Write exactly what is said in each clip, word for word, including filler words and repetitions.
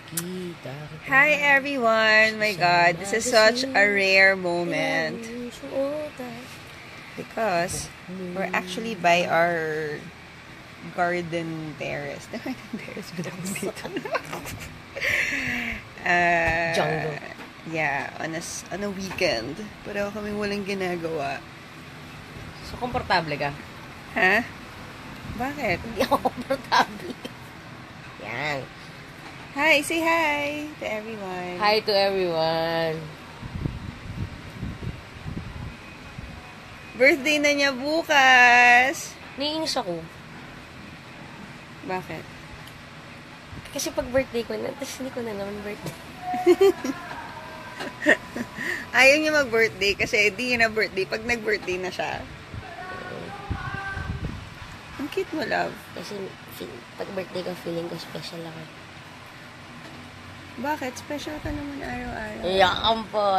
Hi everyone! My God, this is such a rare moment because we're actually by our garden terrace. The garden terrace ba daw dito? uh, Jungle. Yeah, on a, on a weekend. Pero kami walang ginagawa. So, komportable ka? Ha? Bakit? Hindi ako komportable. Yan. Hi! Say hi to everyone. Hi to everyone. Birthday na niya bukas! Naiinis ako. Bakit? Kasi pag birthday ko na, tapos hindi ko na naman birthday. Ayaw niya mag-birthday kasi hindi niya na birthday pag nag-birthday na siya. Ang cute mo, love. Kasi feel, pag birthday ko, feeling ko special ako. Bakit? Special ka naman araw-araw. Iyakan po.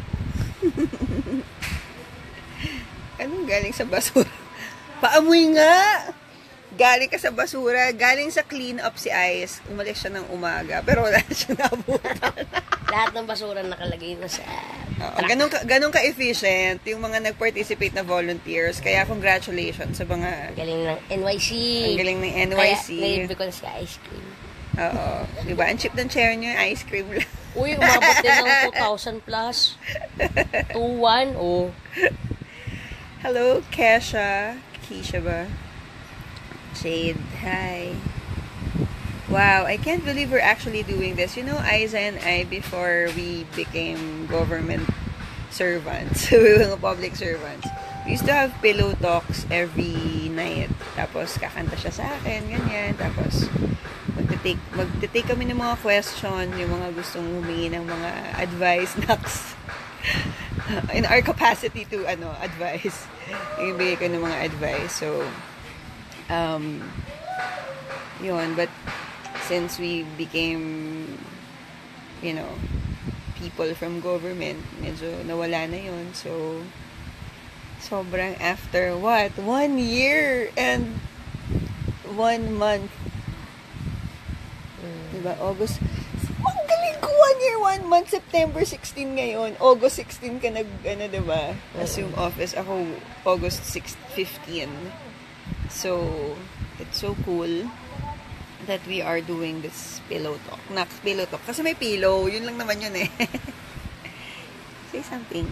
Anong galing sa basura? Paamoy nga! Galing ka sa basura, galing sa clean up si Ice. Umalis siya ng umaga, pero wala siya nabutan. Lahat ng basura nakalagay na sa Oo, ganun ka, ganun ka-efficient yung mga nag-participate na volunteers. Kaya congratulations sa mga... galing ng N Y C. Ang galing ng N Y C. Kaya nilibig ko na si ice cream. Oo. Diba? Ang cheap ng chair niyo yung ice cream lang. Uy, umabot din ng two thousand plus. two one, oh. Hello, Kesha. Keisha ba? Shade, hi. Wow, I can't believe we're actually doing this. You know, Aiza and I, before we became government servants, we were public servants, we used to have pillow talks every night. Tapos, kakanta siya sa akin, ganyan. Tapos, magte-take, magte-take kami ng mga question, yung mga gustong humingi ng mga advice, knocks. In our capacity to, ano, advice. Ibigay ko ng mga advice. So, um, yun, but, since we became, you know, people from government, medyo nawala na yun. So, sobrang after what? One year and one month. Mm. Diba? August. Ang galing ko! One year, one month. September sixteen ngayon. August sixteen ka nag, ano, diba? Assume office. Ako, August sixth, fifteen. So, it's so cool that we are doing this pillow talk. Nak, pillow talk. Kasi may pillow. Yun lang naman yun eh. Say something.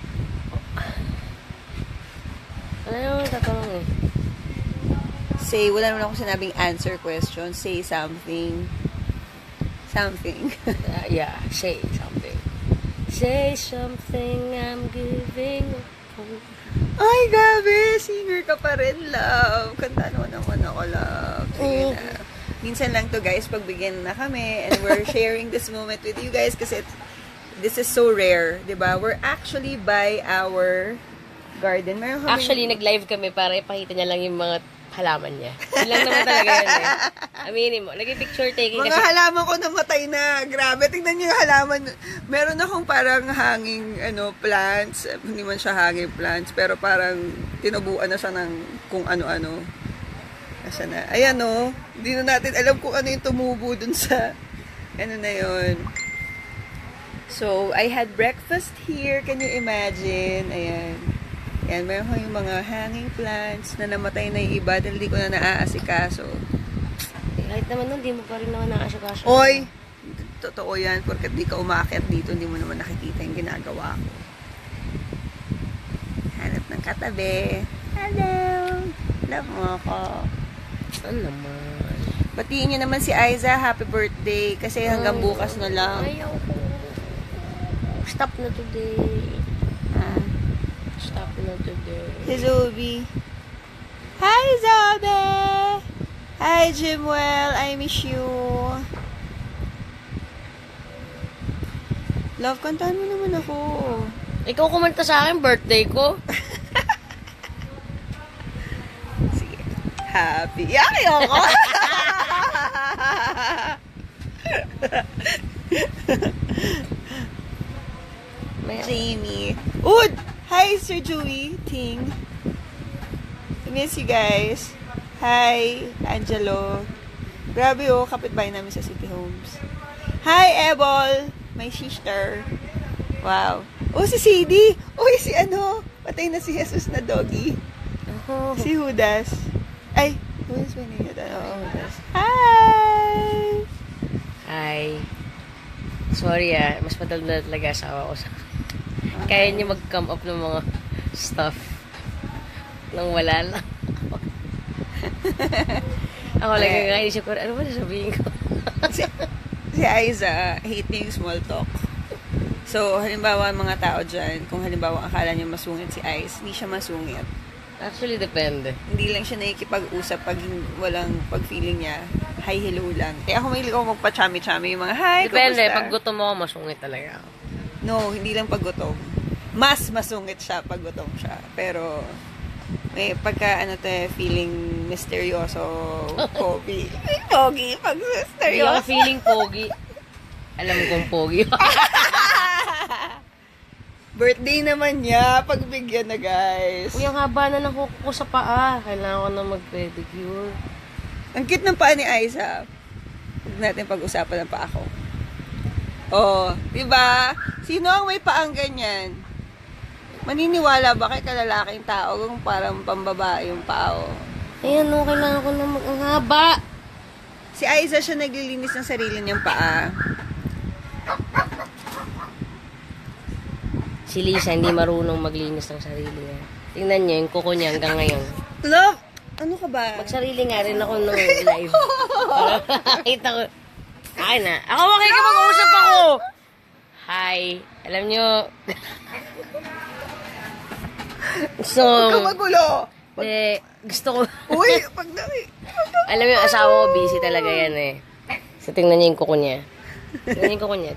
Ano yung tatanong eh? Say, wala naman ako sinabing answer question. Say something. Something. uh, yeah, say something. Say something, I'm giving up. Ay, gabi! Singer ka pa rin, love. Kanta naman naman ako, love. Sige na. Minsan lang to, guys, pagbigyan na kami and we're sharing this moment with you guys kasi this is so rare, diba? We're actually by our garden. Meron kami... Actually, nag-live kami para ipakita niya lang yung mga halaman niya. Yun lang naman talaga yun eh. Aminin mo. Nag-picture taking mga kasi... halaman ko namatay na. Grabe. Tingnan niyo yung halaman. Meron akong parang hanging ano, plants. Hindi man siya hanging plants. Pero parang tinubuan na siya ng kung ano-ano. Asa na. Ayan o. Hindi na natin alam kung ano yung tumubo dun sa ano na yun. So, I had breakfast here. Can you imagine? Ayan. Ayan, meron ko yung mga hanging plants na namatay na yung iba dahil hindi ko na naaasikaso. Eh, kahit naman nun, di mo pa rin naman naaasikaso. Oy! Totoo yan. Porkat di ka umakyat dito, hindi mo naman nakikita yung ginagawa ko. Hanap ng katabi. Hello! Love mo ako. Ano naman? Batiin niyo naman si Aiza. Happy birthday. Kasi hanggang bukas na lang. Ayaw ko. Stop na today. Ah. Stop na today. Si Zobi. Hi, Zobi! Hi, Jimwell. I miss you. Love, kantahan mo naman ako. Ikaw kumanta sa akin, birthday ko. Sige. Happy. Yaki ako! Jamie. Ud! Hi, Sir Joey. Ting. I miss you guys. Hi, Angelo. Grabe oh, kapitbahay namin sa City Homes. Hi, Ebol! My sister. Wow. Oh, si Sadie! Uy, si ano? Patay na si Jesus na doggy. Oh. Si Judas. Ay, Judas ba niya? Oo, Judas. Hi! Hi. Sorry ah, mas madal na talaga asawa ko sa... Kaya niya mag-come up ng mga stuff nang wala lang. Ako lang Eh. nga, inisip ko, ano ba sasabihin ko? si, si Aiza, hate niya yung small talk. So, halimbawa mga tao dyan, kung halimbawa akala niya masungit si Aiz, hindi siya masungit. Actually, depende. Hindi lang siya nakikipag-usap pag walang pag-feeling niya, hi, hello lang. Eh ako mahilig ako magpa-chami-chami yung mga, hi, Depende, kumusta? pag gutom mo, masungit talaga ako. No, hindi lang pag gutom. Mas masungit siya pag gutom siya. Pero, may pagka, ano to, feeling misteryoso, pogi. Pogi, pag Hindi ako misteryoso. feeling pogi. Alam kong pogi. Birthday naman niya, pagbigyan na guys. Uy, ang haba na ng kuko ko sa paa. Kailangan ko na mag-pedicure. Ang cute ng paa ni Aiza. Huwag natin pag-usapan ng paa ko. Oh, di ba? Sino ang may paang ganyan? Maniniwala ba kay kalalaking tao kung parang pambabae yung paa? Oh? Ayan, no, kailangan ko na mag... Ang haba! Si Aiza siya naglilinis ng sarili niyang paa. Si Lisa, hindi marunong maglinis ng sarili niya. Tingnan niyo, yung kuko niya hanggang ngayon. Love! Ano ka ba? Magsarili nga rin ako nung live. Para makita ko. Akin na. Ako, makikipag-usap ako! Hi. Alam niyo... so... Huwag ka magulo! Eh, gusto ko... Uy! Pag naki... Alam niyo, asawa ko, busy talaga yan eh. So, tingnan niyo yung kuko niya. Tingnan niyo yung kuko niya.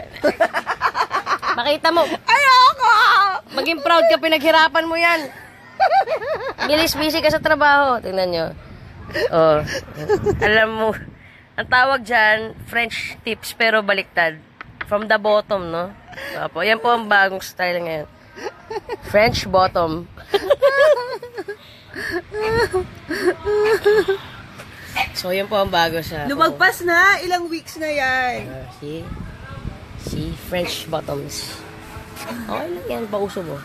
Makita mo. Ayoko! Maging proud ka, pinaghirapan mo yan. Gilis, busy ka sa trabaho. Tingnan nyo. Oh, alam mo, ang tawag dyan, French tips pero baliktad. From the bottom, no? Opo, yan po ang bagong style ngayon. French bottom. So, yan po ang bago sa... Lumagpas na! Ilang weeks na yan. Uh, see? See? French bottoms. Okay lang yan. Pauso mo.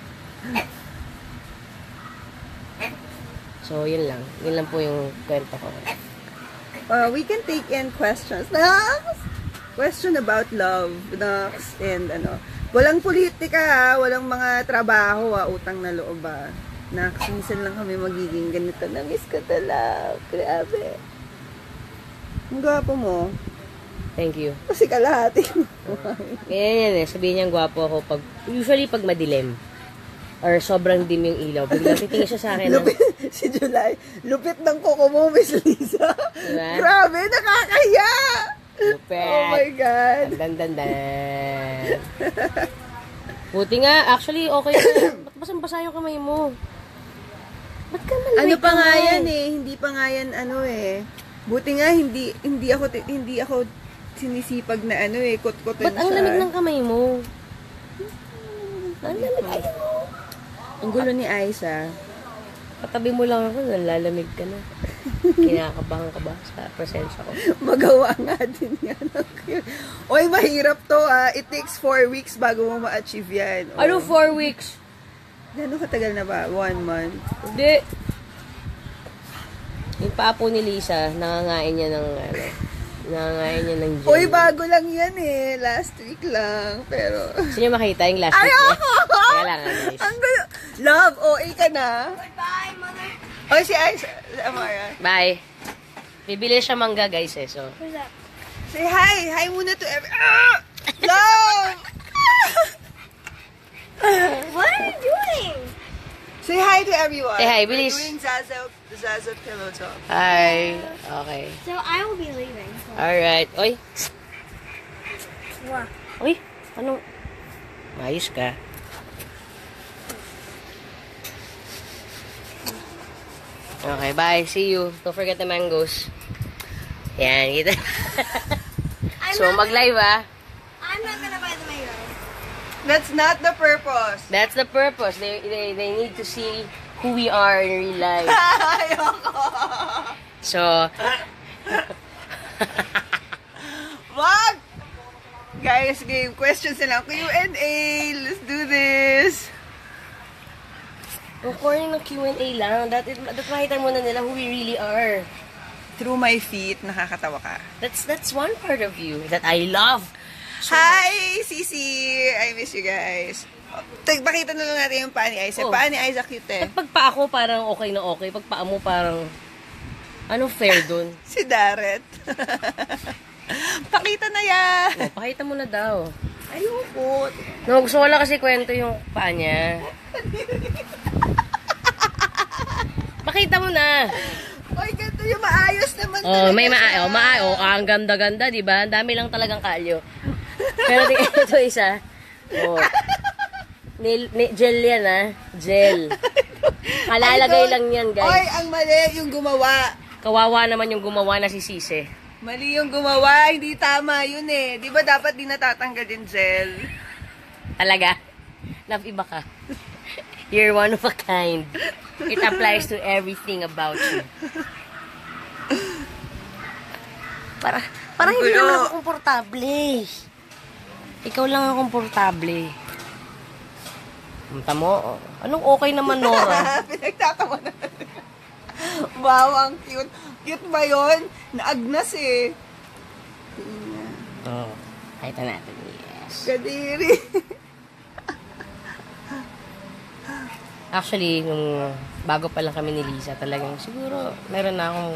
So, yun lang. Yun lang po yung kwento ko. Uh, we can take in questions. Nax! Question about love. Nax. And ano. Walang politika ha. Walang mga trabaho ha. Utang na loob ha. Nax. Minsan lang kami magiging ganito. Namiss ko talaga. Grabe. Ang gwapo mo. Thank you. Kasi kalahati. Ganyan yan eh. Sabihin niyang gwapo ako pag, usually pag madilim. Or sobrang dim yung ilaw. Biglang titingin siya sa akin. ng- Lupit, si July. Lupit ng kuko mo, Miss Lisa. Diba? Grabe, nakakahiya. Lupet. Oh my God. Dan, dan, dan. Buti nga, actually, okay na. Ba't basang-basa yung kamay mo? Ba't ka malamig Ano pa nga kamay? yan eh, hindi pa nga yan ano eh. Buti nga hindi hindi ako hindi ako sinisipag na ano eh, kot-koton Ba't ang siya. lamig ng kamay mo? Ang lamig, ay mo. Ang gulo ni Aiza. Katabi mo lang ako, nalalamig ka na. Kinakabahan ka ba sa presensya ko? Magawa nga din yan. Oy, mahirap to ah. It takes four weeks bago mo ma-achieve yan. Oh. Ano, four weeks? Gano'ng katagal na ba? One month? Hindi. Yung papo ni Lisa, nangangain niya ng, ano, nangangain niya ng jelly. Oy, bago lang yan eh. Last week lang. Pero... Gusto niyo makita yung last week niya? Ayoko! Kaya lang, guys. Ang gulo. Love, O A ka na. Goodbye, mother. Oy, si Aiza. Amara. Bye. Bibili siya mangga, guys, eh. So, Say hi. Hi muna to every... Ah! Love! What are you doing? Say hi to everyone. Say hi, We're bilis. doing Zaza, Zaza Pillow Talk. hi. Okay. So I will be leaving. Alright. Oy. What? Oy. Ano? Ayos ka. Okay, bye. See you. Don't forget the mangoes. Yan, kita. I'm So, not, mag-live ah. I'm not gonna buy the mango. That's not the purpose. That's the purpose. They, they, they need to see who we are in real life. Ayoko. So, Wag! Guys, game questions na lang. Q and A. Let's do this. Ang corny ng Q and A lang. That, that makita mo na nila who we really are. Through my feet, nakakatawa ka. That's that's one part of you that I love. So Hi, Sisi! I miss you guys. Tig, pakita na lang natin yung paa ni Aiza. Oh. Paa ni Aiza cute eh. At pagpa ako parang okay na okay. Pagpa mo parang, anong fair dun? Si Darret. Pakita na yan! Oh, pakita mo na daw. Ayoko. No, gusto ko lang kasi kwento yung paa niya. Pakita mo na. Ay, ganito yung maayos naman Oh, talaga may siya. maayo, maayo. Oh, ang ganda-ganda, 'di ba? Ang dami lang talagang kalyo. Pero tingnan ito isa. Oh. Nail, nail, gel yan, ha? Gel. Kalalagay lang yan, Oy, guys. ang mali yung gumawa. Kawawa naman yung gumawa na si Sise. Mali yung gumawa. Hindi tama yun eh. Di ba dapat di natatanggal yung gel? Talaga? Love, iba ka. You're one of a kind. It applies to everything about you. Para, parang hindi Gulo. naman ako komportable. Ikaw lang ang komportable. Punta mo, oh. Anong okay naman, Nora? Pinagtatawa na. Wow, ang cute. Cute ba yun? Naagnas eh. Oo. Oh, kahit na natin, yes. Kadiri. Actually, nung bago pa lang kami ni Lisa, talagang siguro meron na akong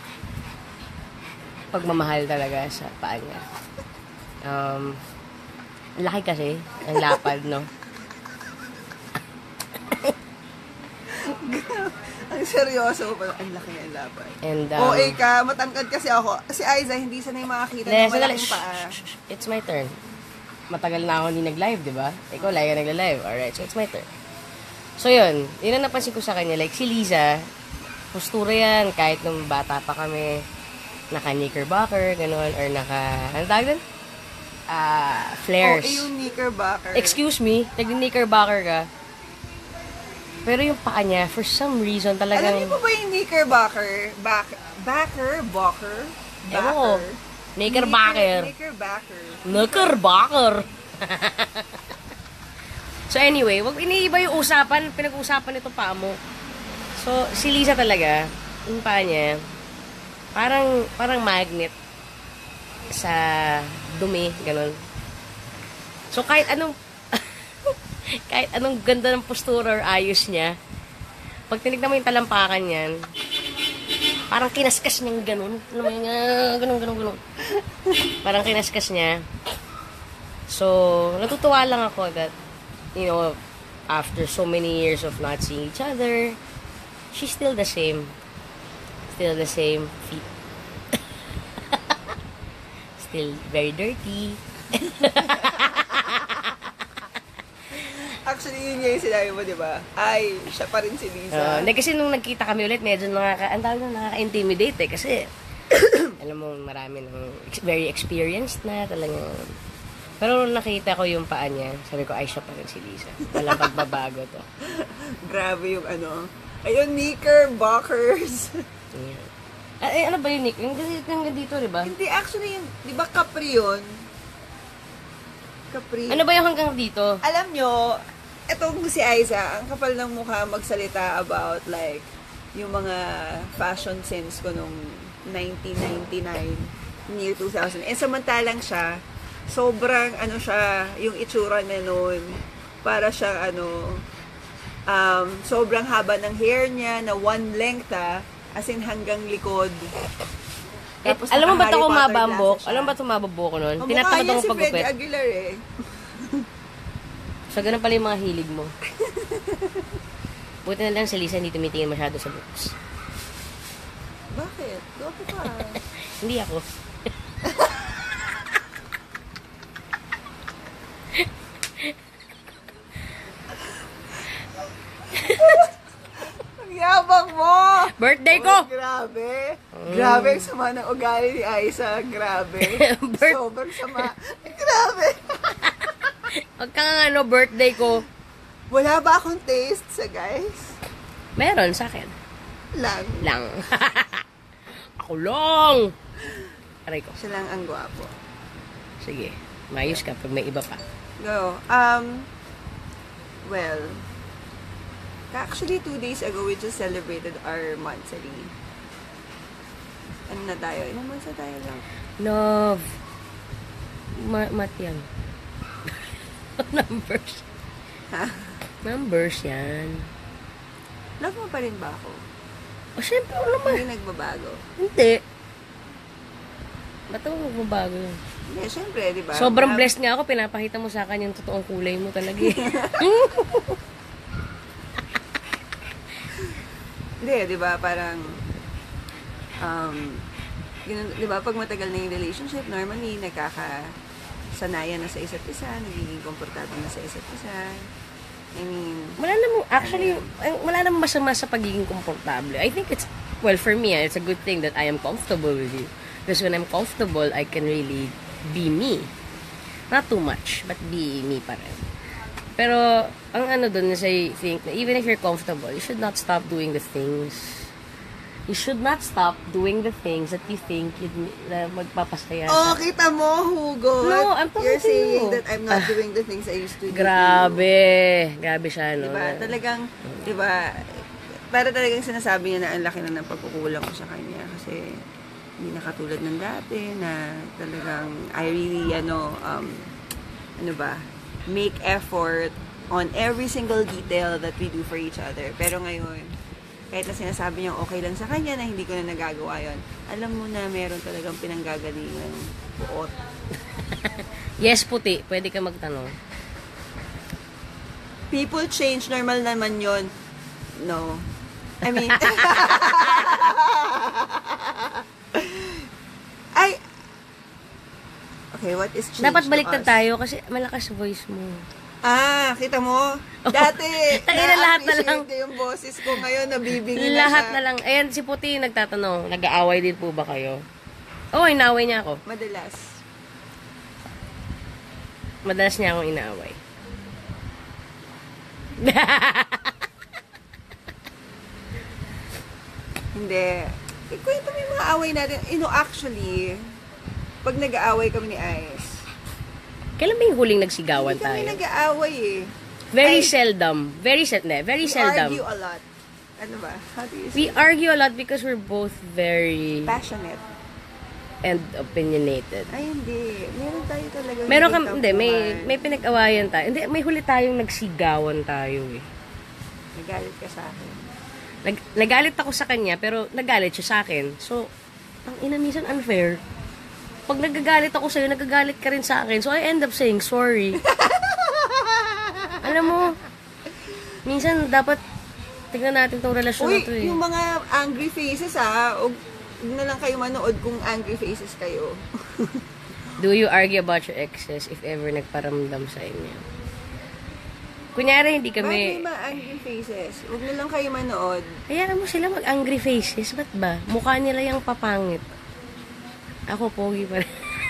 pagmamahal talaga sa paa niya. Um, ang laki kasi, ang lapad, no? Ang seryoso pa. Ang laki ng laban. And, um, O A ka, matangkad kasi ako. Si Aiza, hindi sanay makakita Hindi, ng sandali. malaking Shh, paa. shh, shh. It's my turn. Matagal na ako hindi nag-live, di ba? Ikaw, lagi ka nagla-live. Alright, so it's my turn. So, yun. Yun ang napansin ko sa kanya. Like, si Liza, postura yan. Kahit nung bata pa kami, naka-knickerbocker, gano'n, or naka, ano tawag doon? Ah, flares. O A yung knickerbocker. Excuse me, nag-knickerbocker ka. Pero yung paa niya, for some reason, talagang... Alam niyo po ba yung knickerbocker? Back, backer? Bocker? Ewan ko. Knickerbocker. Knickerbocker. Knickerbocker. So anyway, wag iniiba yung usapan, pinag-uusapan nito paa mo. So, si Lisa talaga, yung paa niya, parang, parang magnet sa dumi, ganun. So, kahit anong, kahit anong ganda ng postura or ayos niya, pag tinignan mo yung talampakan niyan, parang kinaskas niyang ganun. Ano mo yung, ah, ganun, ganun, ganun. Parang kinaskas niya. So, natutuwa lang ako that, you know, after so many years of not seeing each other, she's still the same. Still the same feet. Still very dirty. Actually, yun nga yung sinabi mo, di ba? Ay, siya pa rin si Uh, Lisa. hindi kasi nung nagkita kami ulit, medyo nakaka, ang tawag na nakaka-intimidate eh. Kasi, alam mo, marami ng ex- very experienced na talagang. Pero nung nakita ko yung paa niya, sabi ko, ay, siya pa rin si Lisa. Walang pagbabago to. Grabe yung ano. Ayun, knickerbockers. Yeah. Ay, ano ba yun, Nick? Yung dito, yung dito, di ba? Hindi, actually, yung, di ba Capri yun? Capri. Ano ba yung hanggang dito? Alam nyo, etong si Aiza, ang kapal ng mukha magsalita about like, yung mga fashion sense ko nung nineteen ninety-nine, year two thousand. And samantalang siya, sobrang ano siya, yung itsura na noon, para siyang ano, um, sobrang haba ng hair niya, na one length ah, as in hanggang likod. Eh, Tapos alam mo ba naka-Harry ito Potter mabambok? glasses siya. Alam mo ba ito mabambok ko nun? Ang Tinatamad mukha niya akong si Freddy pagupit. Aguilar eh. So, ganun pala yung mga hilig mo. Buti na lang si Lisa hindi tumitingin masyado sa books. Bakit? Gopo ka. Hindi ako. Ang yabang mo! Birthday ko! Uy, grabe. Grabe ang sama ng ugali ni Aiza. Grabe. Birth- Sobrang sama. Grabe. Pag ka nga ano, birthday ko, Wala ba akong taste sa guys? meron sa akin. Lang. Lang. Ako lang! Aray ko. Siya lang ang gwapo. Sige. Mayos ka pag may iba pa. Go. Um, well, actually, two days ago, we just celebrated our monthsary. Ano na tayo? Ilang months na tayo lang? Love. Ma mat yan. Numbers. Ha? Numbers yan. Love mo pa rin ba ako? O, syempre, ano naman. Hindi nagbabago. Hindi. Ba't ako magbabago yun? Hindi, syempre, di ba? Sobrang Um, blessed nga ako. Pinapakita mo sa akin yung totoong kulay mo talaga. eh. Hindi, di ba? Parang, um, yun, di ba? Pag matagal na yung relationship, normally, nagkakasanayan na sa isa't isa, nagiging komportable na sa isa't isa. I mean, Wala namang, actually, eh, wala namang masama sa pagiging komportable. I think it's, well, for me, ah, it's a good thing that I am comfortable with you. Because when I'm comfortable, I can really be me. Not too much, but be me pa rin. Pero, ang ano dun is I think na even if you're comfortable, you should not stop doing the things. You should not stop doing the things that you think you'd, na magpapasaya oh, sa... kita mo, Hugo. No, I'm talking You're to saying you. that I'm not Ah. doing the things I used to do. Grabe. Grabe siya, no? Diba? Talagang, diba, para talagang sinasabi niya na ang laki na ng pagkukulang ko sa kanya kasi hindi na katulad ng dati na talagang I really, ano, um, ano ba, make effort on every single detail that we do for each other. Pero ngayon, kahit na sinasabi niya okay lang sa kanya na hindi ko na nagagawa yon, alam mo na meron talagang pinanggagalingan buot. Yes, puti. Pwede ka magtanong. People change, normal naman yon. No. I mean, ay, okay, what is change Dapat to baliktad us? tayo kasi malakas voice mo. Ah, kita mo? Dati, Tangina, lahat na lang. na-appreciate ko yung boses ko ngayon, nabibigin na Lahat siya. na lang. Ayan, si Puti yung nagtatanong, nag-aaway din po ba kayo? Oo, oh, inaaway niya ako. Madalas. Madalas niya akong inaaway. Hindi. Ikwento mo yung mga away natin. You know, actually, pag nag-aaway kami ni Ice, Kailan ba yung huling nagsigawan hindi kami tayo? nag-aaway eh. Very Ay, seldom. Very seldom. Very We seldom. argue a lot. Ano ba? How do you say? We argue a lot because we're both very Passionate. and opinionated. Ay, hindi. Meron tayo talaga. Meron kam, hindi, may, may pinag-awayan tayo. Hindi, may huli tayong nagsigawan tayo eh. Nagalit ka sa akin. Nag, nagalit ako sa kanya, pero nagalit siya sa akin. So, ang ina, minsan unfair. Pag nagagalit ako sa'yo, nagagalit ka rin sa akin. So, I end up saying sorry. Alam mo, minsan dapat tignan natin tong relasyon Uy, na to eh. yung mga angry faces ha, huwag huwag na lang kayo manood kung angry faces kayo. Do you argue about your exes if ever nagparamdam sa inyo? Kunyari, hindi Bakit may kami... mga angry faces? Huwag na lang kayo manood. Hayaan mo sila mag-angry faces. Ba't ba? Mukha nila yung papangit. Ako, pogi pa rin.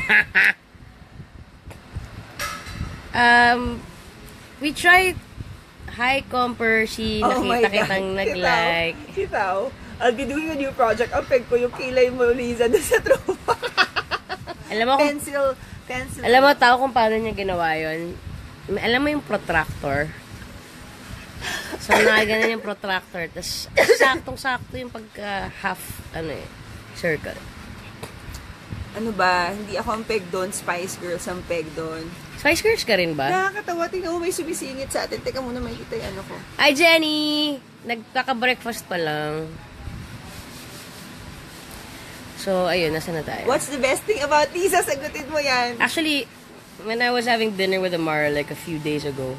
um, we tried Hi, Comper. Si nakita kitang nag-like. Si Tao, I'll be doing a new project. Ang peg ko yung kilay mo, Liza, doon sa tropa. Alam mo kung, Pencil, pencil. alam mo tao kung paano niya ginawa yun? May- Alam mo yung protractor? So, nakaganan yung protractor. Tapos, saktong-sakto yung pagka half, ano eh, circle. Ano ba? Hindi ako ang peg doon. Spice Girls ang peg doon. Spice Girls ka rin ba? Nakakatawa. Tingnan mo, may sumisingit sa atin. Teka muna, makikita yung ano ko. Hi, Jenny! Nagkaka-breakfast pa lang. So, ayun, nasa na tayo? What's the best thing about Lisa? Sagutin mo yan. Actually, when I was having dinner with Amara like a few days ago,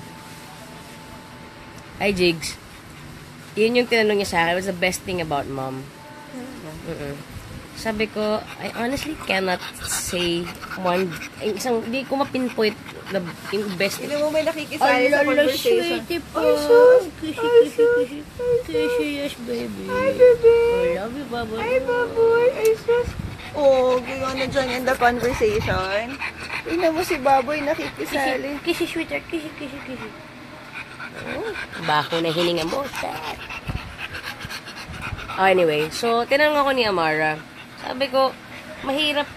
hi, Jigs. Yun yung tinanong niya sa akin, what's the best thing about mom? Mm-mm. Sabi ko, I honestly cannot say one, ay, isang, di ko mapinpoint the yung best. Tingnan mo, may nakikisali sa Alala, conversation. sweetie po. Ay, sus! Kishi, Ay, kishi, sus! kishi. Kishi, yes, baby. Hi, baby! I love you, baboy. Hi, baboy! Ay, sus! Oh, gano'n na dyan in the conversation. Tingnan mo si baboy nakikisali. Kishi, sweetheart. Kishi, kishi, kishi. Oh, bako na hininga mo. Sad. Oh, anyway, so, tinanong ako ni Amara. Sabi ko, mahirap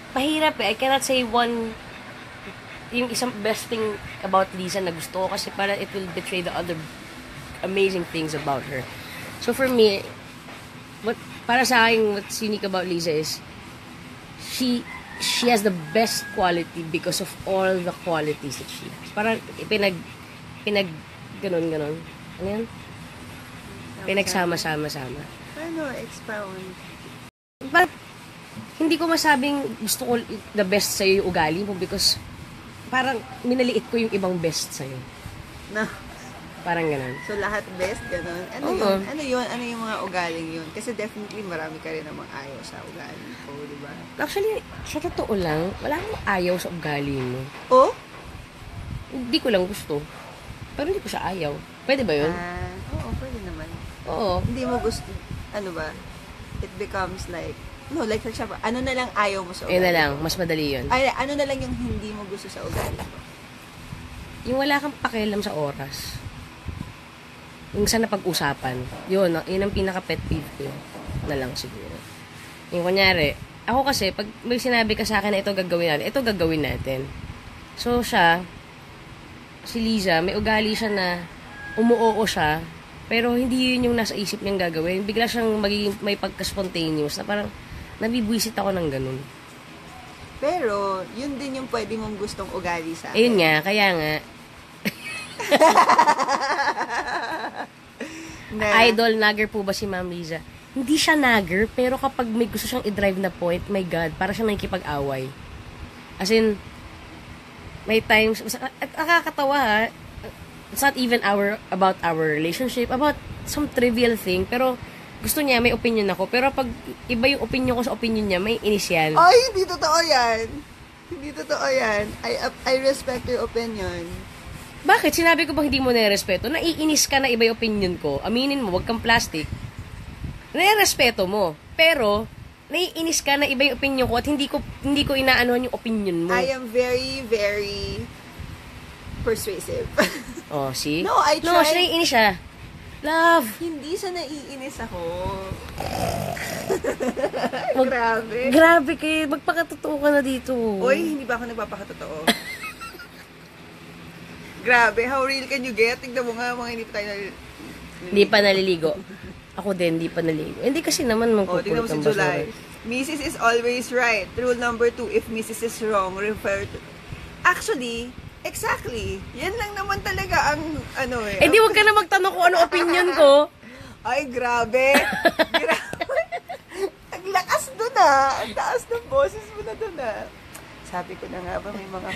mahirap eh. I cannot say one, yung isang best thing about Lisa na gusto ko kasi para it will betray the other amazing things about her. So for me, what para sa akin, what's unique about Lisa is she she has the best quality because of all the qualities that she has. Parang pinag pinag ganon ganon. Ano yan? Pinagsama-sama-sama. Paano expound? Parang hindi ko masabing gusto ko the best sa'yo yung ugali mo because parang minaliit ko yung ibang best sa'yo. No. Parang ganun. So, lahat best, ganun. Ano Oo. yun? Ano yun? Ano yung mga ugaling yun? Kasi definitely marami ka rin namang ayaw sa ugali ko, di ba? Actually, sa totoo lang, wala akong ayaw sa ugali mo. Oh? Hindi ko lang gusto. Pero hindi ko siya ayaw. Pwede ba yun? Ah, oo, pwede naman. Oo. Hindi mo gusto, ano ba? It becomes like, no, like for example, ano na lang ayaw mo sa ugali? Ayun na lang, mas madali yun. Ay, ano na lang yung hindi mo gusto sa ugali mo? Yung wala kang pakialam sa oras. Yung sa napag-usapan. Yun, yun ang pinaka-pet peeve ko. Na lang siguro. Yung kunyari, ako kasi, pag may sinabi ka sa akin na ito gagawin natin, ito gagawin natin. So, siya, si Liza, may ugali siya na umuoo siya, pero hindi yun yung nasa isip niyang gagawin. Bigla siyang magiging may pagka-spontaneous na parang nabibwisit ako ng ganun. Pero, yun din yung pwede mong gustong ugali sa akin. Ayun nga, kaya nga, na, idol nagger po ba si Ma'am Liza? Hindi siya nagger, pero kapag may gusto siyang i-drive na point, my God, para siyang nakikipag-away. As in, may times, mas- at nakakatawa ha, it's not even our, about our relationship, about some trivial thing, pero gusto niya, may opinion ako, pero pag iba yung opinion ko sa opinion niya, may inis yan. Ay, hindi totoo yan. Hindi totoo yan. I, I respect your opinion. Bakit? Sinabi ko ba hindi mo nare-respeto? Naiinis ka na iba yung opinion ko. Aminin mo, wag kang plastic. Nare-respeto mo. Pero, naiinis ka na iba yung opinion ko at hindi ko hindi ko inaanohan yung opinion mo. I am very, very persuasive. Oh, see? No, I No, tried- siya naiinis siya. Love. Hindi sa naiinis ako. Wag- Grabe. Grabe kayo. Magpakatotoo ka na dito. Oy, hindi ba ako nagpapakatotoo? Grabe, how real can you get? Tignan mo nga, mga hindi pa tayo nal- Hindi pa naliligo. Ako din, hindi pa naliligo. Hindi kasi naman Oh, tignan mo magpupulot si ng basura. July. Missus is always right. Rule number two, if Missus is wrong, refer to... Actually, exactly. Yan lang naman talaga ang ano eh. Eh, di wag ka na magtanong kung ano opinion ko. Ay, grabe. Grabe. Ang lakas doon ah. Ang taas ng boses mo na doon ah. Sabi ko na nga ba, may mga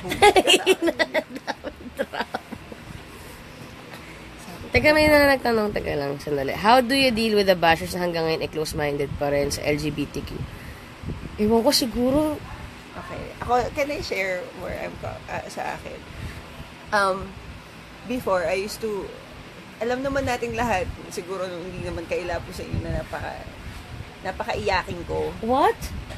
Teka, may na nagtanong, teka lang, sandali. How do you deal with the bashers na hanggang ngayon ay close-minded pa rin sa L G B T Q? Ewan ko siguro, Okay. Ako, can I share where I'm co- uh, sa akin? Um, before, I used to, alam naman nating lahat, siguro nung hindi naman kaila po sa inyo na napaka, napaka-iyaking ko. what?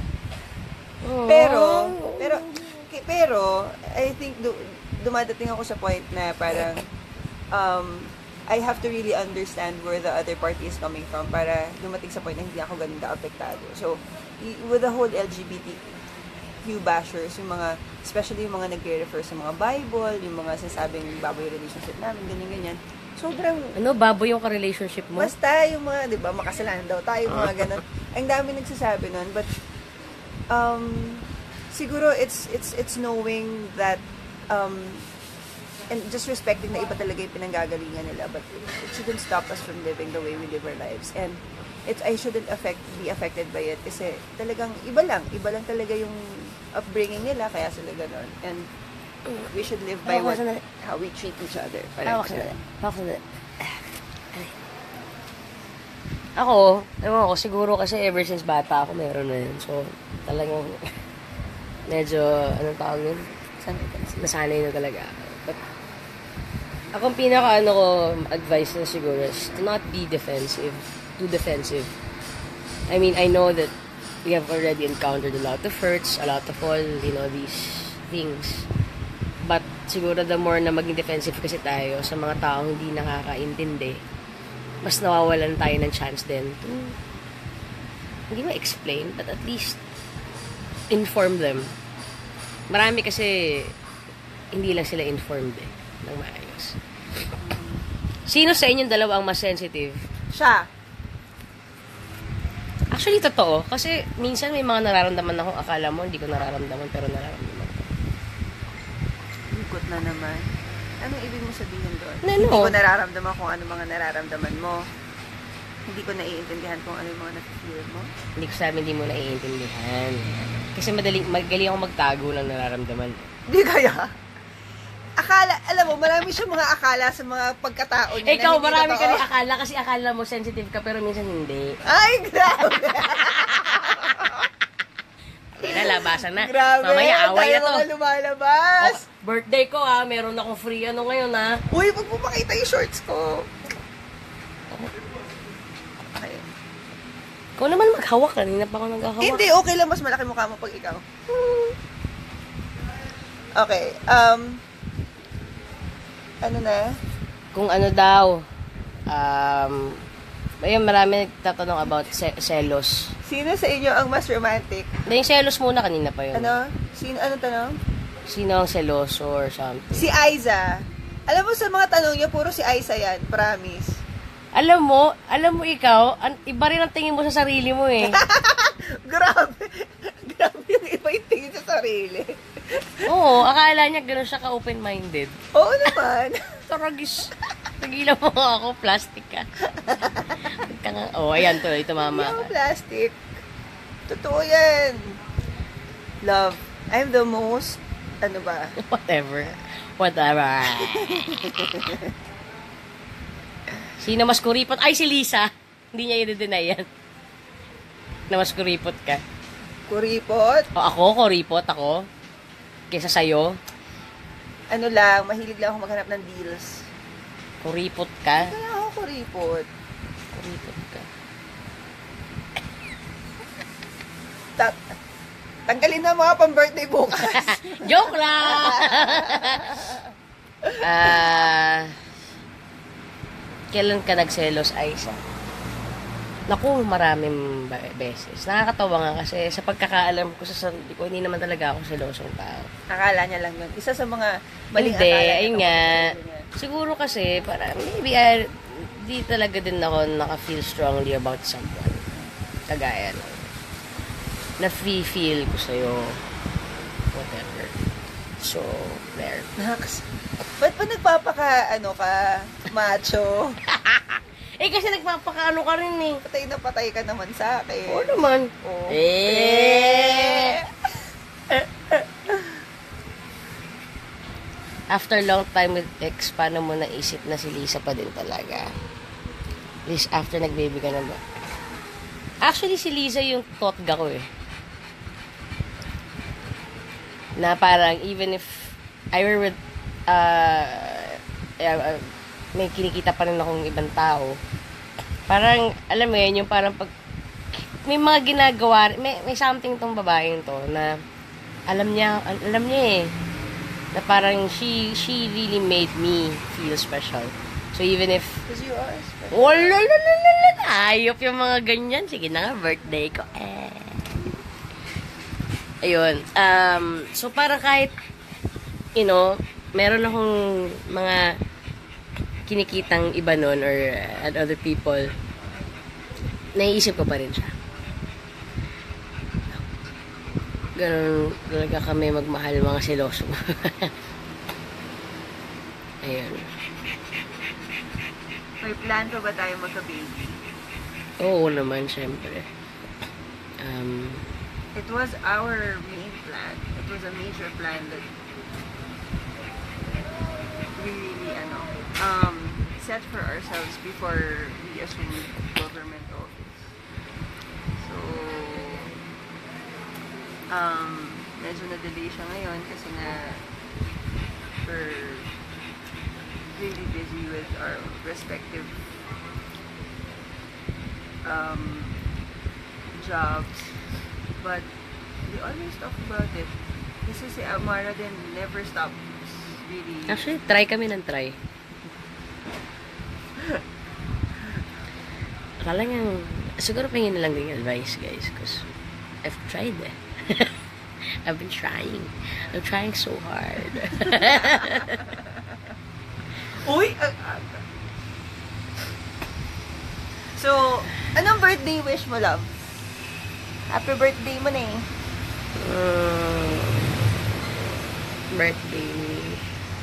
Pero, Oh. pero, ki- pero, I think du- dumadating ako sa point na parang, um, I have to really understand where the other party is coming from para dumating sa point na hindi ako ganun ka-apektado. So, i- with the whole L G B T Q bashers, yung mga, especially yung mga nagre-refer sa mga Bible, yung mga sinasabing baboy relationship namin, ganyan-ganyan. Sobrang, Ano, baboy yung ka-relationship mo? basta yung mga, di ba, makasalanan daw tayo, mga ganun. Ang dami nagsasabi nun, but, um, siguro it's, it's, it's knowing that, um, and just respecting na iba talaga yung pinanggagalingan nila, but it shouldn't stop us from living the way we live our lives. And it's I shouldn't affect be affected by it kasi talagang iba lang, iba lang talaga yung upbringing nila, kaya sila ganun. And we should live by Ako, what, sandali. how we treat each other. Ako sandali. Ako sandali. Ay. Ako, ewan ko, siguro kasi ever since bata ako, meron na yun. So, talagang, medyo, anong tawag yun? Nasanay na talaga ako. But, ako ang pinaka, ano ko, advice na siguro is to not be defensive. Too defensive. I mean, I know that we have already encountered a lot of hurts, a lot of all, you know, these things. But, siguro the more na maging defensive kasi tayo sa mga taong hindi nakakaintindi, mas nawawalan tayo ng chance din to, hindi ma-explain, but at least inform them. Marami kasi hindi lang sila informed eh, ng maayos. Sino sa inyong dalawa ang mas sensitive? Siya. Actually, totoo. Kasi minsan may mga nararamdaman ako, akala mo hindi ko nararamdaman, pero nararamdaman ko. Ikot na naman. Anong ibig mo sabihin doon? Na, Hindi no. ko nararamdaman kung ano mga nararamdaman mo. Hindi ko naiintindihan kung ano yung mga na-feel mo. Hindi ko sabi hindi mo naiintindihan. Kasi madaling, magaling ako magtago ng nararamdaman. Hindi kaya. Akala, alam mo, marami siya mga akala sa mga pagkatao niya. Ikaw, na hindi marami ka totoo. rin akala kasi akala mo sensitive ka pero minsan hindi. Ay, grabe. Kaya labasan na. Grabe. Mamaya away na tayo to. mga lumalabas. Oh, birthday ko ha, meron akong free ano ngayon ha. Uy, wag mo makita yung shorts ko. Okay. Ikaw naman maghawak, kanina pa ako naghahawak. Hindi, okay lang. Mas malaki mukha mo pag ikaw. Okay. Um, ano na? Kung ano daw, um, ayun, marami nagtatanong about se- selos. Sino sa inyo ang mas romantic? Na yung selos muna, kanina pa yun. Ano? Sino, ano tanong? Sino ang seloso or something? Si Aiza. Alam mo sa mga tanong niya, puro si Aiza yan. Promise. Alam mo, alam mo ikaw, an- iba rin ang tingin mo sa sarili mo eh. Grabe. Grabe yung iba yung tingin sa sarili. Oo, akala niya gano'n siya ka-open-minded. Oo naman. Taragis. Nagilan mo ako, plastic ka. Ka nga. Oh, ayan to, ito mama. Yung plastic. Totoo yan. Love. I'm the most, ano ba? Whatever. Whatever. Sino mas kuripot? Ay, si Lisa. Hindi niya i-deny yan. Na mas kuripot ka. Kuripot. O ako, kuripot ako. Kesa sa'yo, Ano lang, mahilig lang ako maghanap ng deals. kuripot ka. Kaya ako kuripot. Kuripot ka. Ta- tanggalin na mga pang-birthday bukas. Joke lang! Ah... kailan ka nagselos, Aiza? Naku, maraming ba- beses. Nakakatawa nga kasi sa pagkakaalam ko sa sarili ko, hindi naman talaga ako selosong tao. Akala niya lang yun. Isa sa mga maling Hindi, akala niya ayun tungkol nga. sa sarili niya. Siguro kasi, para maybe I, di talaga din ako naka-feel strongly about someone. Kagaya no. Na-free-feel ko sa'yo. Whatever. So, there. Naks. Ba't ba nagpapaka, ano ka, macho? Eh, kasi nagpapakaano ka rin eh. Patay na patay ka naman sa akin. Oo naman. Oo. Eh. After long time with ex, paano mo naisip na si Lisa pa din talaga? At least after nag-baby ka na ba? Actually, si Lisa yung totga ko eh. Na parang, even if I were with, uh, uh, may kinikita pa rin akong ibang tao, parang, alam mo yun, yung parang pag, may mga ginagawa, may, may something tong babaeng to, na, alam niya, alam niya eh, na parang, she, she really made me feel special. So, even if, Because you are special. wala, la, la, la, la, ayop yung mga ganyan, sige na nga, birthday ko, eh. Ayun, um, so parang kahit, you know, meron akong mga kinikitang iba nun or uh, other people, naiisip ko pa rin siya. Ganun talaga kami magmahal, mga seloso. Ayun. May plan pa ba tayo magka-baby? Oo naman, syempre. Um, It was our main plan. It was a major plan that we really, ano, um, set for ourselves before we assumed government office. So, um, medyo na-delay siya ngayon kasi na we're really busy with our respective um, jobs. But we always talk about it. Kasi si Amara din never stops really. actually, try kami ng try. Akala nga, siguro pingin na lang din yung advice, guys. Because I've tried eh. I've been trying. I'm trying so hard. Uy! Ang aga. So, anong birthday wish mo, love? Happy birthday mo na eh. Mm, birthday wish.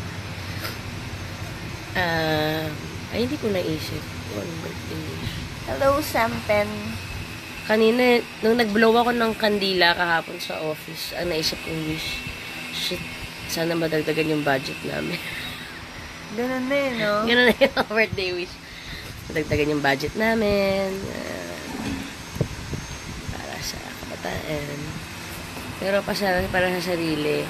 Ah, ay, hindi ko naisip. One birthday wish. Hello, Sampen. Kanina, nung nag-blow ako ng kandila kahapon sa office, ang naisip kong wish, shit, sana madagdagan yung budget namin. Ganun na eh, no? Ganun na yung birthday wish. Madagdagan yung budget namin. ah, para sa kabataan. Pero pa sa, para sa sarili,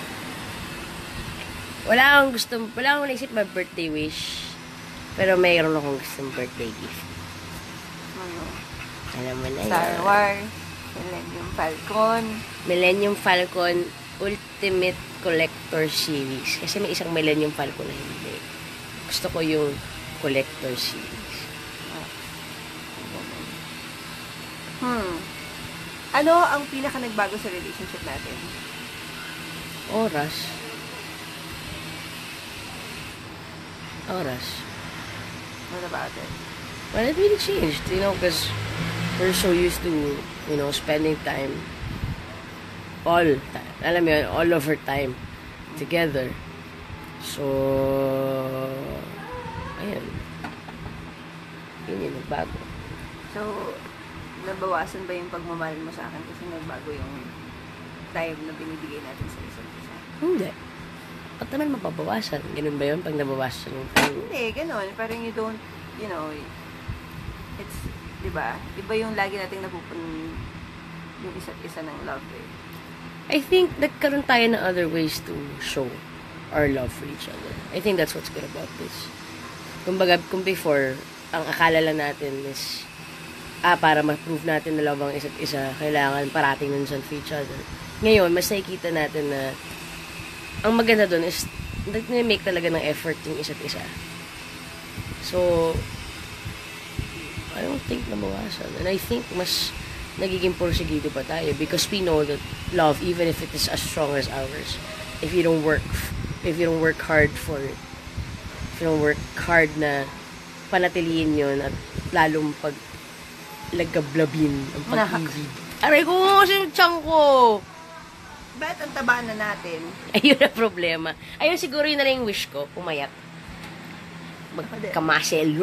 wala akong gusto, wala akong naisip na birthday wish. Pero mayroon akong gustong birthday gift. Ano? Alam mo na Star yun. Wars, Millennium Falcon. Millennium Falcon Ultimate Collector Series. Kasi may isang Millennium Falcon na hindi. Gusto ko yung Collector Series. Hmm. Ano ang pinaka nagbago sa relationship natin? Oras. Oras. What about it? Well, it really changed, you know, because we're so used to, you know, spending time, all time, alam mo yun, all of our time together. So, ayun. Yun yung nagbago. So, nabawasan ba yung pagmamahal mo sa akin kasi nagbago yung time na binibigay natin sa isa't isa? Hindi. Ba't naman mapabawasan? Ganun ba yun pag nabawasan yung time? Hindi, ganun. Parang you don't, you know, it's, di ba? Iba yung lagi nating napupun yung isa't isa ng love eh. I think nagkaroon tayo ng other ways to show our love for each other. I think that's what's good about this. Kumbaga, kung before, ang akala lang natin is, ah, para ma-prove natin na love ang isa't isa, kailangan parating nandyan for each other. Ngayon, mas nakikita natin na ang maganda dun is, nag-make talaga ng effort yung isa't isa. So, I don't think nabawasan. And I think mas nagiging porsigido pa tayo because we know that love, even if it is as strong as ours, if you don't work, if you don't work hard for it, if you don't work hard na panatiliin yun at lalong pag lagablabin ang pag-ibig. Aray ko, kasi yung tiyan ko. Ba't ang taba na natin? Ayun ang problema. Ayun siguro yun na lang yung wish ko, pumayat. Magkamasel.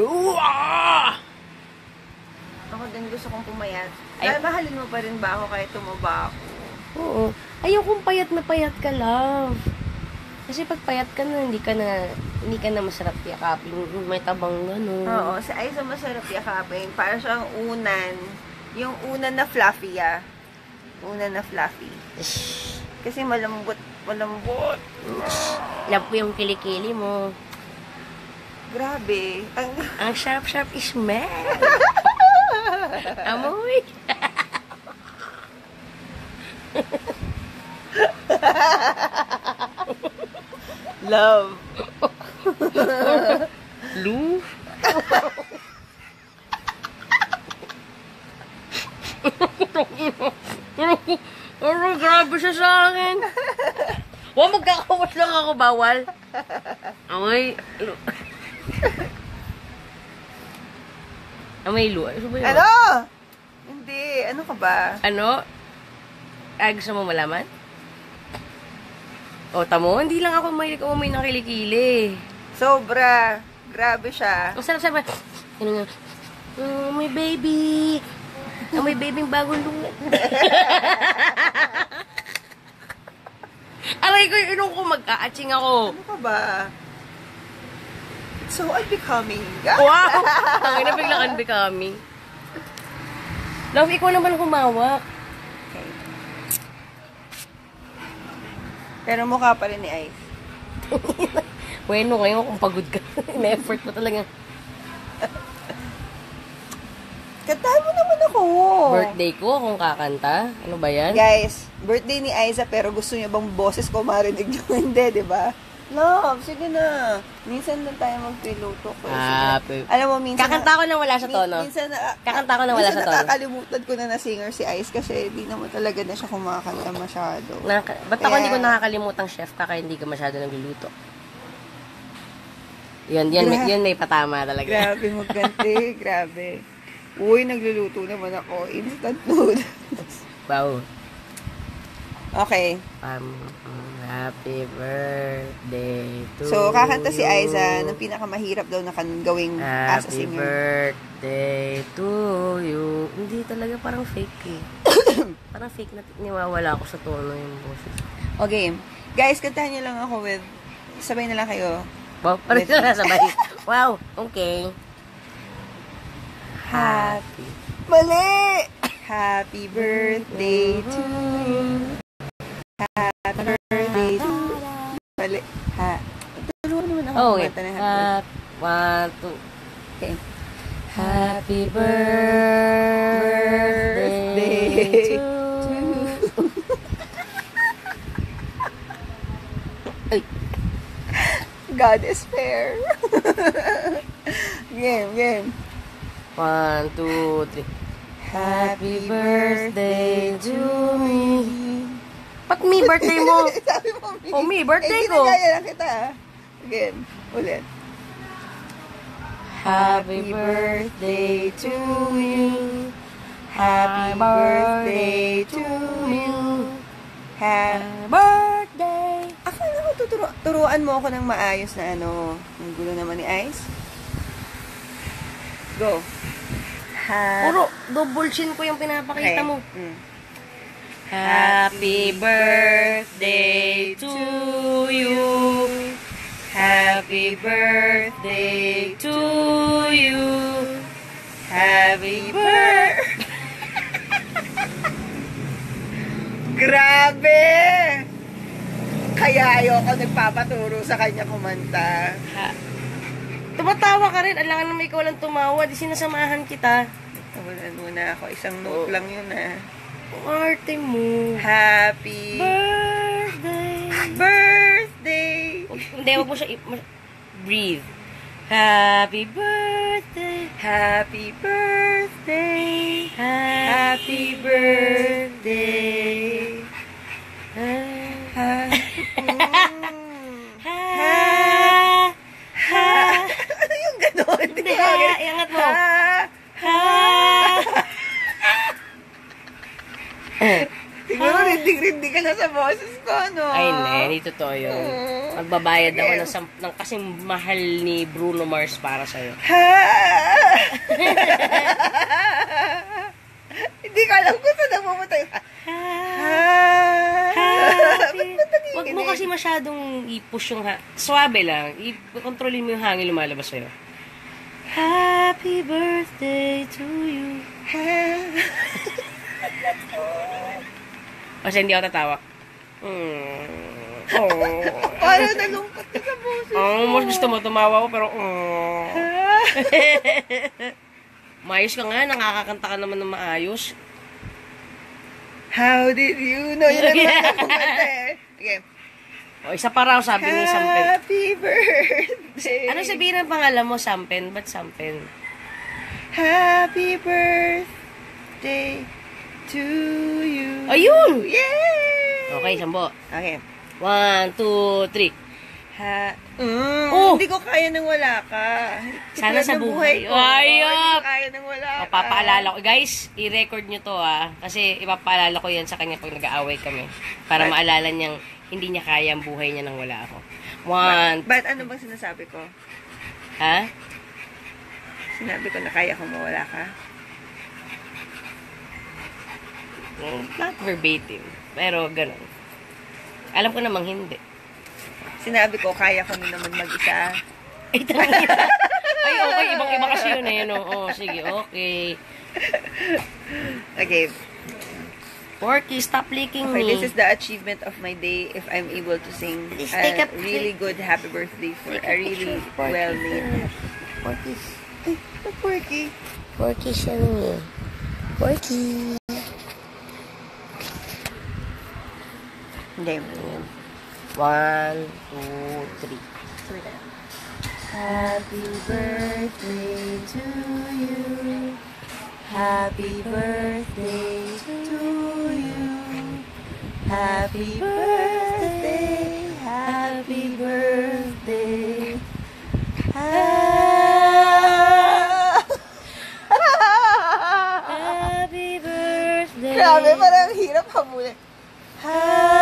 Ako din gusto kong pumayat. Ay- Ay, mahalin mo pa rin ba ako kahit tumaba ako? Oo. Ayaw kung payat na payat ka, love. Kasi pag payat ka na, hindi ka na, hindi ka na masarap yakapin. May tabang gano'n. Oo, sa Aiza masarap yakapin. Para siyang unan. Yung unan na fluffy, ah. Unan na fluffy. Kasi malambot, malambot. Love ko yung kilikili mo. Grabe. Ang... Ang sharp-sharp smell. Amoy. Love. Lu. Oh, grabe siya sa akin. Huwag magkakawas lang ako, bawal. Amoy. Lu. Amoy lu. Ano ba yun? Ano? Hindi. Ano ka ba? Ano? Ah, gusto mo malaman? O, tamo, hindi lang ako may umoy ng kilikili. Sobra. Grabe siya. Ang sarap-sarap. Ano nga? Oh, may baby. Oh, may baby bagong lunga. Aray ko yung inong ko, magka-atching ako. Ano ka ba? It's so unbecoming. Wow! Ang ina biglang unbecoming. Love, ikaw naman humawak. Okay. Pero mukha pa rin ni Ice. Bueno, kayo kung pagod ka. Na-effort mo talaga. Kantahan mo naman ako. Birthday ko, akong kakanta. Ano ba yan? Guys, birthday ni Aiza pero gusto niyo bang boses ko marinig niyo? Hindi, di ba? Love, sige na. Minsan lang tayo magpiluto ko. Happy. Alam mo, minsan... Kakanta ko nang wala sa mi- tono. Minsan, na, Kakanta ko nang wala minsan sa tono. nakakalimutan ko na na singer si Ice kasi di naman talaga na siya kumakanta masyado. Naka, ba't ako Kaya- hindi ko nakakalimutang chef kaka hindi ka masyado nagluluto? Yun, yan, Gra- yun may patama talaga. Grabe, magganti. Grabe. Uy, nagluluto naman ako. Instant noodles. Wow. Okay. Um, happy birthday to So, kakanta si you. Aiza ng pinakamahirap daw na kan gawing as a Happy singer. birthday to you. Hindi talaga, parang fake eh. Parang fake na niwawala ako sa tono yung boses. Okay. Guys, kantahan niyo lang ako with... Sabay na lang kayo. Wow, parang sila sabay. Wow, okay. Happy. Mali! Happy birthday to you. Happy birthday to you. Mali. Ha. Tulungan naman ako Oh, kumanta wait. ng happy birthday. Uh, one, two. Okay. Happy birthday to Ay, God is fair. Game, game. one, two, three. Happy birthday to me. Ba't me birthday mo? Sabi mo, me. Oh, me, birthday eh, ko. ginagaya lang kita. ah. Again. Ulit. Happy birthday to you. Happy birthday to you. Happy birthday. Akala ko tuturo, turuan mo ako ng maayos na ano. Ang gulo naman ni Ice. Go. Ha Puro double chin ko yung pinapakita mo. Mm. Happy birthday to you. Happy birthday to you. Happy birthday. Grabe! Kaya ayoko nagpapaturo sa kanya kumanta. Ha. Tumatawa ka rin. Alangan naman ikaw lang tumawa. Di sinasamahan kita. Tawanan muna ako. Isang note Oh. lang yun ah. Ang arte mo. Happy Birthday. birthday! Hindi, wag mo siya i- ma- breathe. Happy birthday. Happy birthday! Happy birthday. Ha- Ha. Ha. ano yung ganon? Hindi, ha. Iangat mo. Ha- Ha. Siguro rindig-rindig ka na sa boses ko, no? Ay, hindi. Hindi totoo yun. Magbabayad ako ng, sam- ng kasing mahal ni Bruno Mars para sa'yo. Ha! Hindi ko alam kung saan nagpupunta yung ha. Happy. Ba't ba't nagiginig? Wag mo kasi masyadong i-push yung ha. Swabe lang. I-kontrolin mo yung hangin lumalabas sa'yo. Happy birthday to you. Kasi hindi ako tatawa. Mm. Oh. Parang nalungkot ka sa boses Ang ko. mas gusto mo, tumawa ko, pero oh. Maayos ka nga, nakakakanta ka naman ng maayos. How did you know? Yun na naman ako kumanta eh. Okay. O, isa pa raw, sabi ni Sampen. Happy birthday. Ano sabihin ng pangalan mo, Sampen? Ba't Sampen? Happy birthday to you. Ayun! Yay! Okay, sambo. Okay. One, two, three. Ha mm, Oh! Hindi ko kaya nang wala ka. Sana Tulad sa ng buhay. ko. Ay, Hindi ko up! kaya nang wala O, ka. papaalala ko. Guys, i-record nyo to ah. Kasi ipapaalala ko yan sa kanya pag nag-aaway kami. Para Right. maalala niyang hindi niya kaya ang buhay niya nang wala ako. One. But ano bang sinasabi ko? Ha? Sinabi ko na kaya kong mawala ka? Mm, Not verbatim. Pero ganun. Alam ko namang hindi. Sinabi ko, kaya ko na naman mag-isa. Ay, tangin. Ay, okay. Ibang-iba kasi yun eh. No? Oh, sige, okay. Okay. Porky, stop licking Okay, me. this is the achievement of my day if I'm able to sing Please a take a- really good happy birthday for Take a a really picture, Porky. well-made. Porky. Ay, the Porky. Porky, show me. Porky. Hindi. One, two, three. Sabay tayo. Happy birthday to you. Happy birthday to you. Happy birthday. Happy birthday. Happy birthday. Grabe, parang hirap habulin. Ha!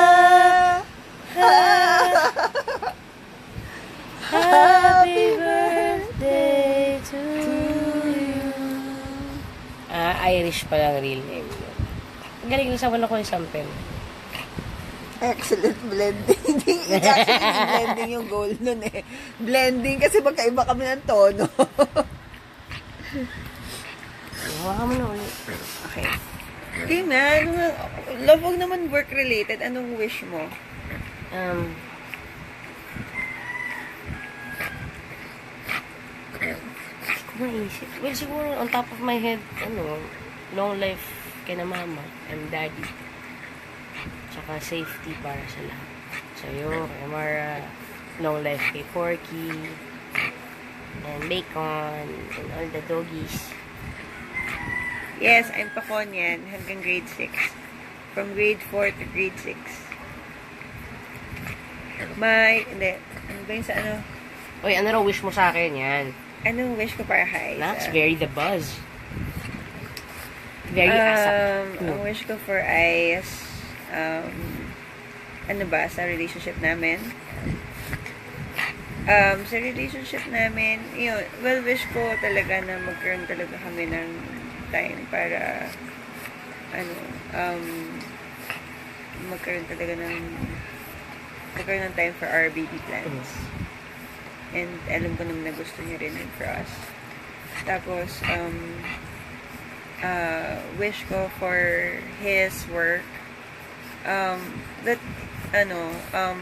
Happy birthday to you. Ah, Irish pa lang real name. Ang galing na sa wala ko isang pen. Excellent blending. Hindi actually blending yung goal nun eh. Blending kasi magkaiba kami ng tono. Hawa ka mo na ulit. Okay. Okay na. Ano nga, love, huwag naman work-related. Anong wish mo? Um, Maisip. Well, siguro on top of my head, ano, long life kay na mama and daddy. Tsaka safety para sa lahat. Sa'yo, kay Mara, long life kay Porky, and Bacon, and all the doggies. Yes, I'm pakon yan hanggang grade six. From grade four to grade six. My, hindi. Ano ba yung sa ano? Uy, ano raw wish mo sa akin yan? Anong wish ko para kay That's Isa? very the buzz. Very um, asap. Ang wish ko for Ice, um, ano ba, sa relationship namin? Um, sa relationship namin, yun, well, wish ko talaga na magkaroon talaga kami ng time para, ano, um, magkaroon talaga ng, magkaroon ng time for our baby plans. And alam ko naman na gusto niya rin yun for us. Tapos, um, uh, wish ko for his work, um, that, ano, um,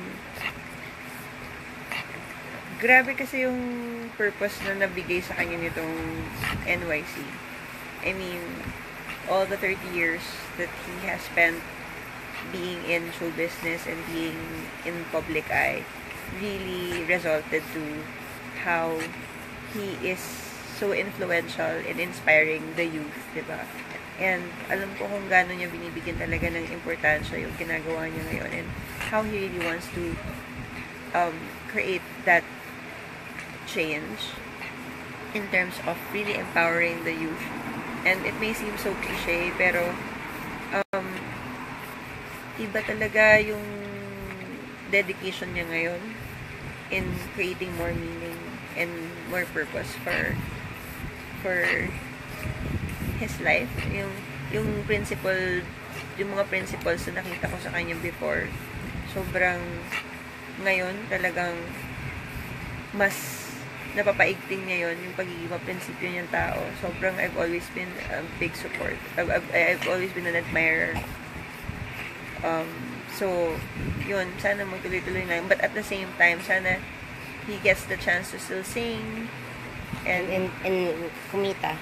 grabe kasi yung purpose na nabigay sa kanya nitong N Y C. I mean, all the thirty years that he has spent being in show business and being in public eye really resulted to how he is so influential and inspiring the youth, diba? And alam ko kung gaano niya binibigyan talaga ng importansya yung ginagawa niya ngayon and how he really wants to um, create that change in terms of really empowering the youth. And it may seem so cliche, pero um, iba talaga yung dedication niya ngayon in creating more meaning and more purpose for for his life. Yung yung principle, yung mga principles na nakita ko sa kanya before, sobrang ngayon talagang mas napapaigting niya yon yung pagiging maprinsipyo niyang tao. Sobrang I've always been a big support. I've, I've, I've always been an admirer. Um, so, yun, sana magtuloy-tuloy na. But at the same time, sana he gets the chance to still sing. And, And, and, and kumita.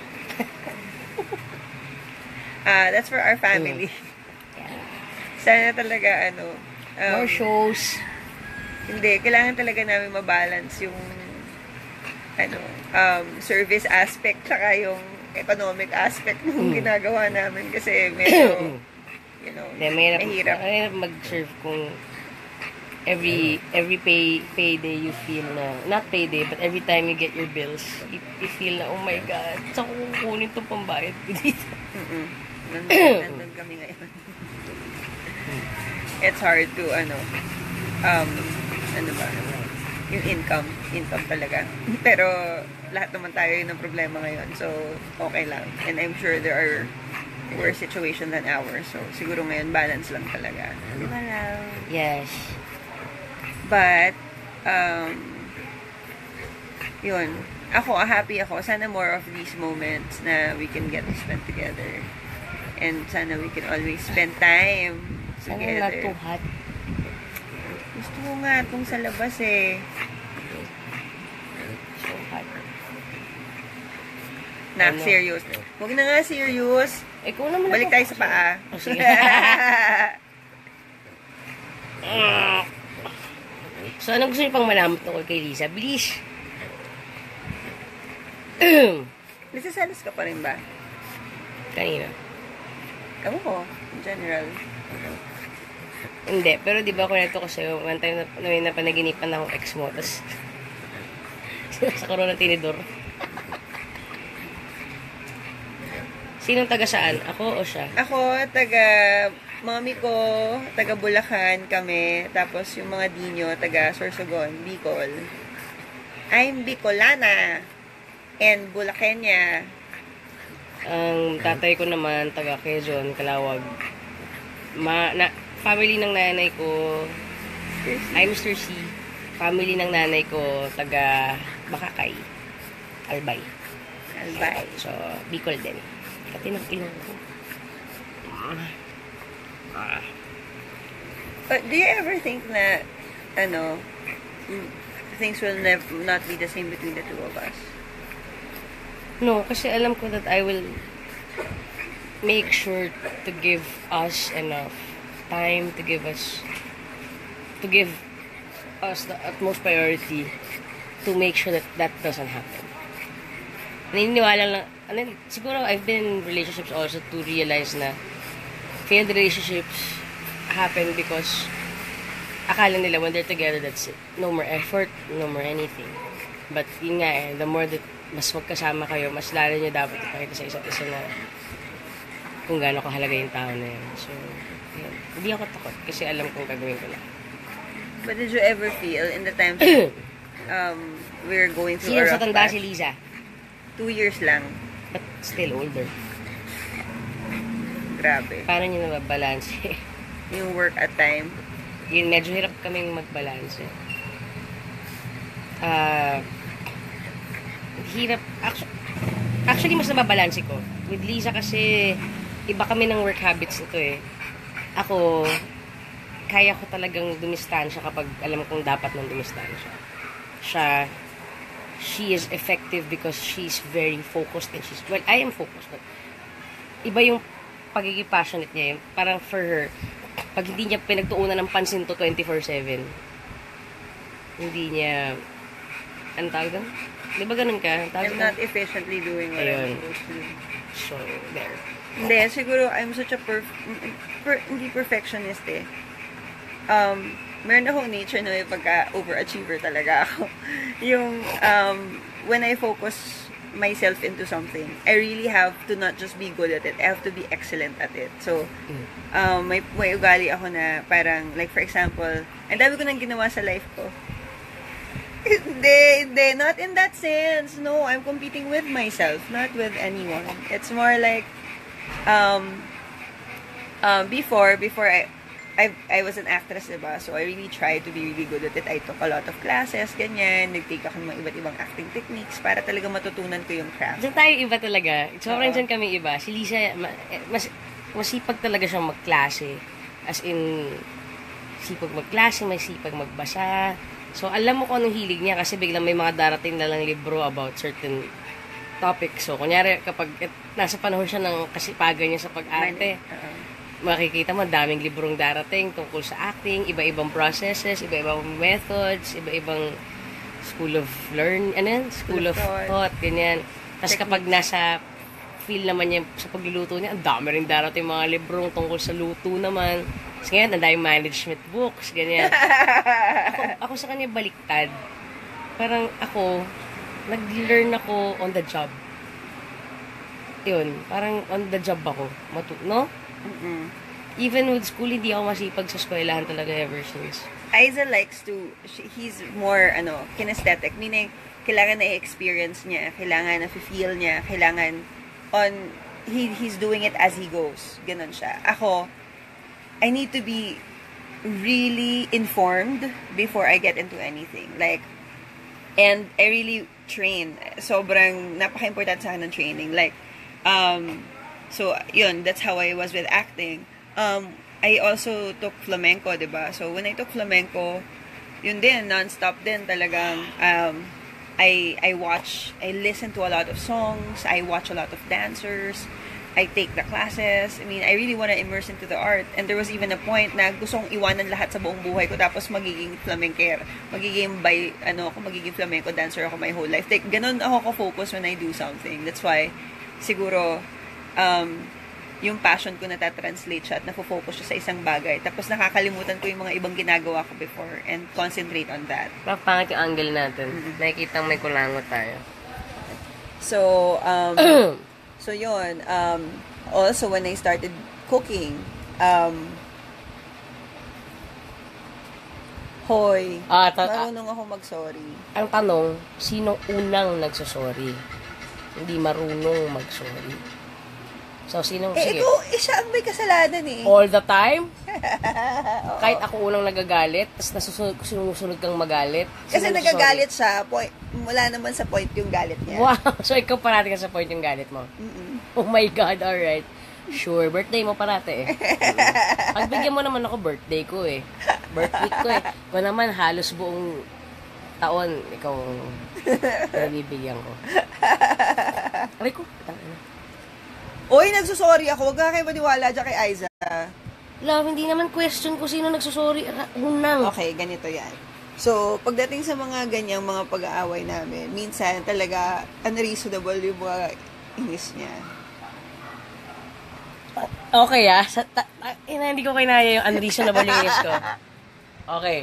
uh, that's for our family. Yeah. Sana talaga, ano, um, More shows. hindi, kailangan talaga namin mabalance yung ano, um, service aspect tsaka yung economic aspect ng Mm. ginagawa namin kasi medyo, you know, Hindi, mahirap, mahirap. mahirap mag-serve kung every every pay payday you feel na, not payday, but every time you get your bills, you, you feel na, oh my God, saan ko kukunin itong pambayad ko dito? Mm-mm. Nandun, nandun kami ngayon. It's hard to, ano, um, ano ba, yung income, income talaga. Pero, lahat naman tayo yun ang problema ngayon. So, okay lang. And I'm sure there are worse situation than ours. So, siguro ngayon, balance lang talaga. Di ba lang? Yes. But, um, yun. Ako, happy ako. Sana more of these moments na we can get to spend together. And sana we can always spend time Sana together. not too hot. Gusto ko nga itong sa labas eh. So hot. Nak, Ano? serious. Huwag na nga serious. Eh, kung naman Balik ako- tayo sa paa. Oh, sige. So, anong gusto niyo pang malaman tungkol kay Lisa? Bilis! Nagsiselos ka pa rin ba? Kanina. Ewan ko, in general. Hindi, pero di ba kwento ko sa'yo, one time na, na may napanaginipan akong ex mo, tapos sa karoon ng tinidor. Sinong taga saan? Ako o siya? Ako, taga mommy ko, taga Bulacan kami, tapos yung mga dinyo, taga Sorsogon, Bicol. I'm Bicolana and Bulacania. Ang tatay ko naman, taga Quezon, Calawag. Ma, na, family ng nanay ko, ay Mister C. Family ng nanay ko, taga Bakakay, Albay. Albay. So, Bicol din. Pati ng ilong ko. Ah. But do you ever think na, ano, mm, things will nev- not be the same between the two of us? No, kasi alam ko that I will make sure to give us enough time, to give us, to give us the utmost priority to make sure that that doesn't happen. Naniniwala lang, ano, siguro I've been in relationships also to realize na failed relationships happen because akala nila when they're together, that's it. No more effort, no more anything. But yun nga eh, the more that mas magkasama kayo, mas lalo nyo dapat ipakita sa isa't isa na kung gaano kahalaga yung tao na yun. So, yun. Hindi ako takot kasi alam kong gagawin ko na. But did you ever feel in the times um, we're going through Sino a sa rough tanda patch? si Liza? Two years lang. But still older. Grabe. Paano nyo nababalance? Yung work at time. Yun, medyo hirap kaming magbalance. Ah... Uh, hirap. Actually, actually, mas nababalanse ko. With Lisa kasi, iba kami ng work habits nito eh. Ako, kaya ko talagang dumistansya kapag alam kong dapat nang dumistansya. Siya, she is effective because she's very focused and she's, well, I am focused, but iba yung pagiging passionate niya. Yung, parang for her, pag hindi niya pinagtuunan ng pansin to twenty-four seven, hindi niya, ano tawag doon? Di ba ganun ka? I'm not efficiently doing what I'm Ayun. supposed to do. So, there. Hindi, siguro I'm such a perf per hindi perfectionist eh. Um, meron akong nature na yung pagka-overachiever talaga ako. Yung, um, when I focus myself into something, I really have to not just be good at it, I have to be excellent at it. So, um, may, may ugali ako na parang, like for example, ang dami ko nang ginawa sa life ko. Hindi, hindi. Not in that sense. No, I'm competing with myself, not with anyone. It's more like, um, um, before, before I, I, I was an actress, diba? So, I really tried to be really good at it. I took a lot of classes, ganyan. Nag-take ako ng mga iba't ibang acting techniques para talaga matutunan ko yung craft. Diyan tayo iba talaga. Sobrang Oo. dyan kami iba. Si Lisa, ma- eh, mas, masipag talaga siyang magklase. As in, sipag magklase, may sipag magbasa. So, alam mo kung anong hilig niya kasi biglang may mga darating na lang libro about certain topics. So, kunyari, kapag et, nasa panahon siya ng kasipagan niya sa pag-arte, Oo. makikita mo, daming librong darating tungkol sa acting, iba-ibang processes, iba-ibang methods, iba-ibang school of learn, ano yan? School of thought, ganyan. Tapos kapag nasa feel naman niya sa pagluluto niya, ang dami rin darating mga librong tungkol sa luto naman. Kasi ngayon, ang daming management books, ganyan. ako, ako sa kanya baliktad. Parang ako, nag-learn ako on the job. Yun, parang on the job ako. Matu- no? Mm-mm. Even with school, hindi ako masipag sa eskwelahan talaga ever since. Aiza likes to, she, he's more, ano, kinesthetic. Meaning, kailangan na i-experience niya, kailangan na feel niya, kailangan on, he, he's doing it as he goes. Ganon siya. Ako, I need to be really informed before I get into anything. Like, and I really train. Sobrang napaka-important sa akin ng training. Like, um, so, yun, that's how I was with acting. Um, I also took flamenco, diba? So, when I took flamenco, yun din, non-stop din talagang, um, I, I watch, I listen to a lot of songs, I watch a lot of dancers, I take the classes. I mean, I really want to immerse into the art. And there was even a point na gusto kong iwanan lahat sa buong buhay ko tapos magiging flamenquer. Magiging by, ano ako, magiging flamenco dancer ako my whole life. Like, ganun ako ko-focus when I do something. That's why, siguro, um, yung passion ko natatranslate siya at nafo-focus siya sa isang bagay. Tapos nakakalimutan ko yung mga ibang ginagawa ko before and concentrate on that. Papangit yung angle natin. Nakikita may kulangot tayo. So, um, so yun. Um, also, when I started cooking, um, hoy, Ah, ta- marunong ako mag-sorry. Ang tanong, sino unang nagsosorry? Hindi marunong mag-sorry. So, sinong, Eh, sige. ikaw, eh, siya ang may kasalanan eh. All the time? Kahit ako unang nagagalit, tapos nasusunod, sinusunod kang magalit. Kasi Sino nagagalit siya, point, wala naman sa point yung galit niya. Wow! So, ikaw parati ka sa point yung galit mo? Mm-mm. Oh my God, alright. Sure, birthday mo parati eh. Pagbigyan mo naman ako, birthday ko eh. Birth week ko eh. Ikaw naman, halos buong taon, ikaw ang bibigyan ko. Aray ko, tangina. Oy, nagsusorry ako. Huwag ka kayo maniwala dyan kay Aiza. Love, hindi naman question ko sino nagsusorry. Unang. Okay, ganito yan. So, pagdating sa mga ganyang mga pag-aaway namin, minsan talaga unreasonable yung mga inis niya. Okay ah. Sa, ta, ta, ina, hindi ko kinaya yung unreasonable yung inis ko. Okay.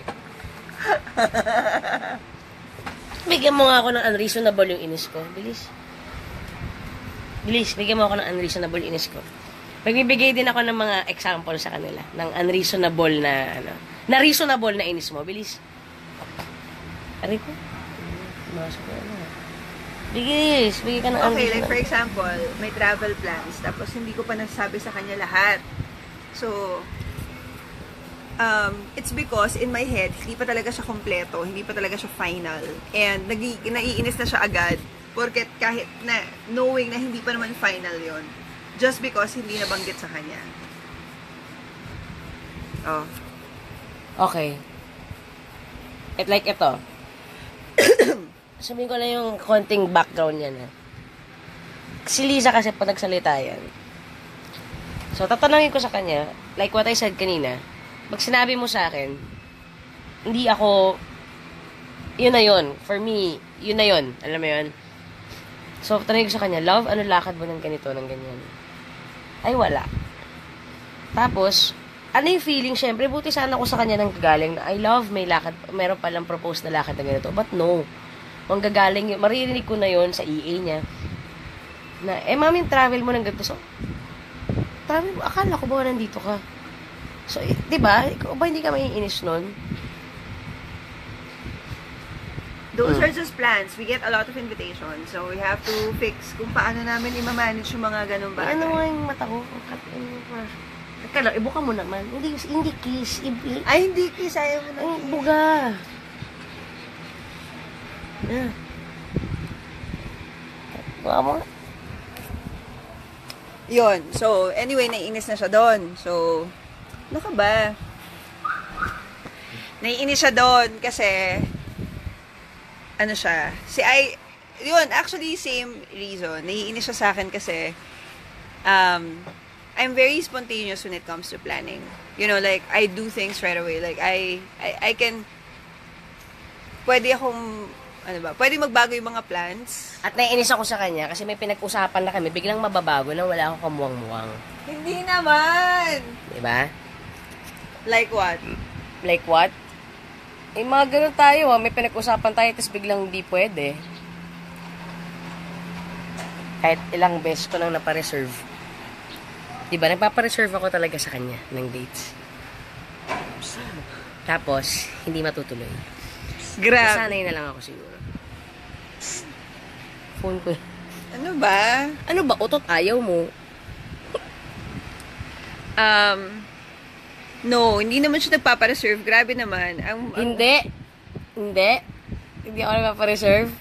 Bigyan mo nga ako ng unreasonable yung inis ko. Bilis. Bilis, bigyan mo ako ng unreasonable inis ko. Magbibigay din ako ng mga example sa kanila. Ng unreasonable na, ano, na reasonable na inis mo. Bilis. Aray ko. Masok ko na. Bilis, bigay ka ng Okay, like for unreasonable. example, may travel plans, tapos hindi ko pa nasabi sa kanya lahat. So, um, it's because in my head, hindi pa talaga siya kompleto, hindi pa talaga siya final. And nagi, naiinis na siya agad. Porket kahit na, knowing na hindi pa naman final yon, just because hindi nabanggit sa kanya. Oh. Okay. It like ito. Sabihin ko na yung konting background yan. Ha? Si Liza kasi pag nagsalita yan. So, tatanungin ko sa kanya, like what I said kanina, pag sinabi mo sa akin, hindi ako, yun na yun. For me, yun na yun. Alam mo yun? So, tanongin ko sa kanya, love, ano lakad mo ng ganito, ng ganyan? Ay, wala. Tapos, ano yung feeling? Siyempre, buti sana ako sa kanya nang gagaling na, I love, may lakad, meron palang propose na lakad na ganito. But no. Ang gagaling yun, maririnig ko na yun sa E A niya, na, eh, mami, travel mo ng ganito. So, travel mo, akala ko ba nandito ka? So, eh, di ba? Ikaw ba hindi ka maiinis nun? Those Mm. are just plans. We get a lot of invitations. So, we have to fix kung paano namin i-manage yung mga ganun bagay. Ano nga yung mata ko? Kat, ano ba? Teka lang, ibuka mo naman. Hindi, hindi kiss. Ibi, Ay, hindi, kiss. Ayaw mo na. ay, buga. Yeah. Buka mo. Yun. So, anyway, naiinis na siya doon. So, ano ka ba? Naiinis siya doon kasi, ano siya, si I, yun, actually, same reason. Naiinis siya sa akin kasi, um, I'm very spontaneous when it comes to planning. You know, like, I do things right away. Like, I, I, I can, pwede akong, ano ba, pwede magbago yung mga plans. At naiinis ako sa kanya kasi may pinag-usapan na kami, biglang mababago nang wala akong kamuwang-muwang. Hindi naman! Diba? Like what? Like what? Eh, mga ganun tayo, ah. May pinag-usapan tayo, tapos biglang hindi pwede. Kahit ilang beses ko nang napareserve. Diba, nagpapareserve ako talaga sa kanya ng dates. Tapos, hindi matutuloy. Grabe. Sanay na lang ako siguro. Phone ko. Ano ba? Ano ba? Utot ayaw mo. Um, no, hindi naman siya nagpapareserve. Grabe naman. Ang, ang, Hindi. Hindi. Hindi ako nagpapareserve.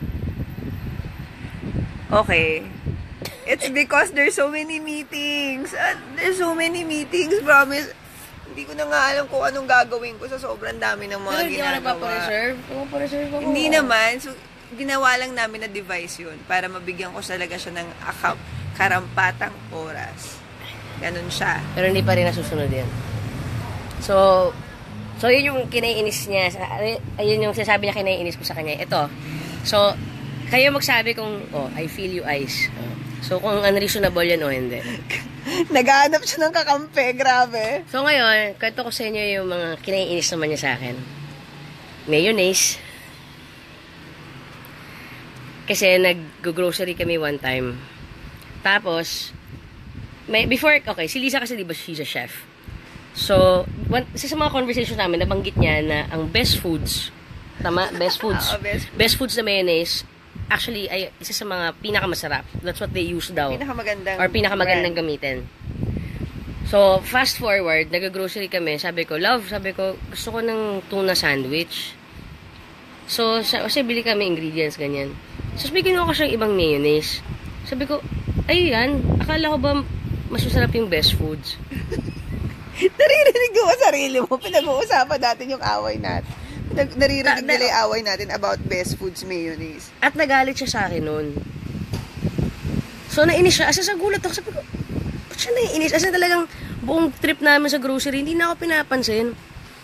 okay. It's because there's so many meetings. At there's so many meetings, promise. Hindi ko na nga alam kung anong gagawin ko sa sobrang dami ng mga Pero hindi ako ginagawa. nagpapareserve. Nagpapareserve ako. Hindi naman. So, ginawa lang namin na device yun para mabigyan ko talaga siya ng account, karampatang oras. Ganun siya. Pero hindi pa rin nasusunod yan. So, so yun yung kinaiinis niya. Sa- Ayun yung sinasabi niya kinaiinis ko sa kanya. Ito. So, kayo magsabi kung, oh, I feel you, Ice. Oh. So, kung unreasonable yan o hindi. Naghahanap siya ng kakampi. Grabe. So, ngayon, kwento ko sa inyo yung mga kinaiinis naman niya sa akin. Mayonnaise. Kasi nag-grocery kami one time. Tapos, may, before, okay, si Lisa kasi diba she's a chef. So, one, isa sa mga conversations namin, nabanggit niya na ang best foods, tama? Best foods. Oo, best foods. Best foods na mayonnaise, actually, ay isa sa mga pinakamasarap. That's what they use daw. Pinakamagandang Or pinakamagandang brand. gamitin. So, fast forward, nag-grocery kami. Sabi ko, love, sabi ko, gusto ko ng tuna sandwich. So, sa, kasi bili kami ingredients, ganyan. So, bigyan ako siyang ibang mayonnaise. Sabi ko, ay yan, akala ko ba mas masarap yung best foods? Naririnig mo sa sarili mo. Pinag-uusapan natin yung away natin. Pinag- naririnig Ta- nila yung away natin about best foods mayonnaise. At nagalit siya sa akin noon. So, nainis siya. Asa sa gulat ako, sabi ko, ba't siya naiinis? Asa talagang buong trip namin sa grocery, hindi na ako pinapansin.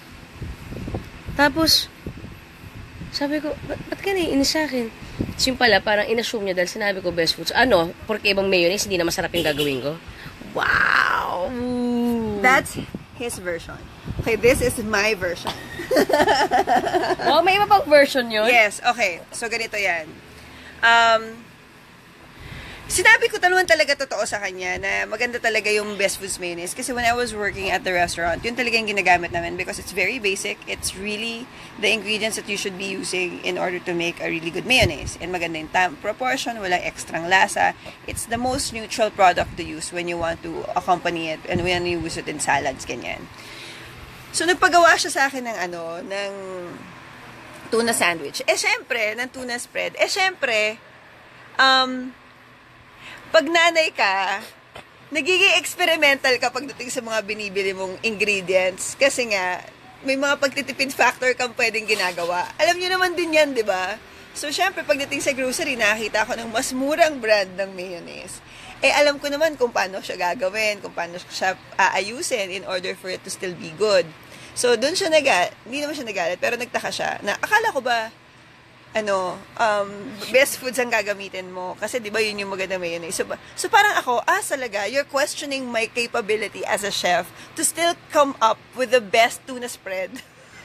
Tapos, sabi ko, ba't, ba't ka naiinis sa akin? So, yun pala, parang inassume niya dahil sinabi ko best foods. Ano? Porque ibang mayonnaise, hindi na masarap yung gagawin ko? Wow! That's his version. Okay, this is my version. Oh, may iba pang version yun? Yes, okay. So, ganito yan. Um, sinabi ko naman talaga totoo sa kanya na maganda talaga yung best foods mayonnaise. Kasi when I was working at the restaurant, yun talaga yung ginagamit namin because it's very basic. It's really the ingredients that you should be using in order to make a really good mayonnaise. And maganda yung tam- proportion, walang extrang lasa. It's the most neutral product to use when you want to accompany it and when you use it in salads, ganyan. So, nagpagawa siya sa akin ng ano, ng tuna sandwich. Eh, syempre, ng tuna spread. Eh, syempre, um, pag nanay ka, nagiging experimental ka pagdating sa mga binibili mong ingredients. Kasi nga, may mga pagtitipid factor kang pwedeng ginagawa. Alam niyo naman din yan, di ba? So, syempre, pagdating sa grocery, nakakita ako ng mas murang brand ng mayonnaise. Eh, alam ko naman kung paano siya gagawin, kung paano siya aayusin in order for it to still be good. So, doon siya nagalit. Hindi naman siya nagalit, pero nagtaka siya na akala ko ba, ano, um, best foods ang gagamitin mo. Kasi, di ba, yun yung maganda mayonnaise. So, so, parang ako, ah, talaga, you're questioning my capability as a chef to still come up with the best tuna spread.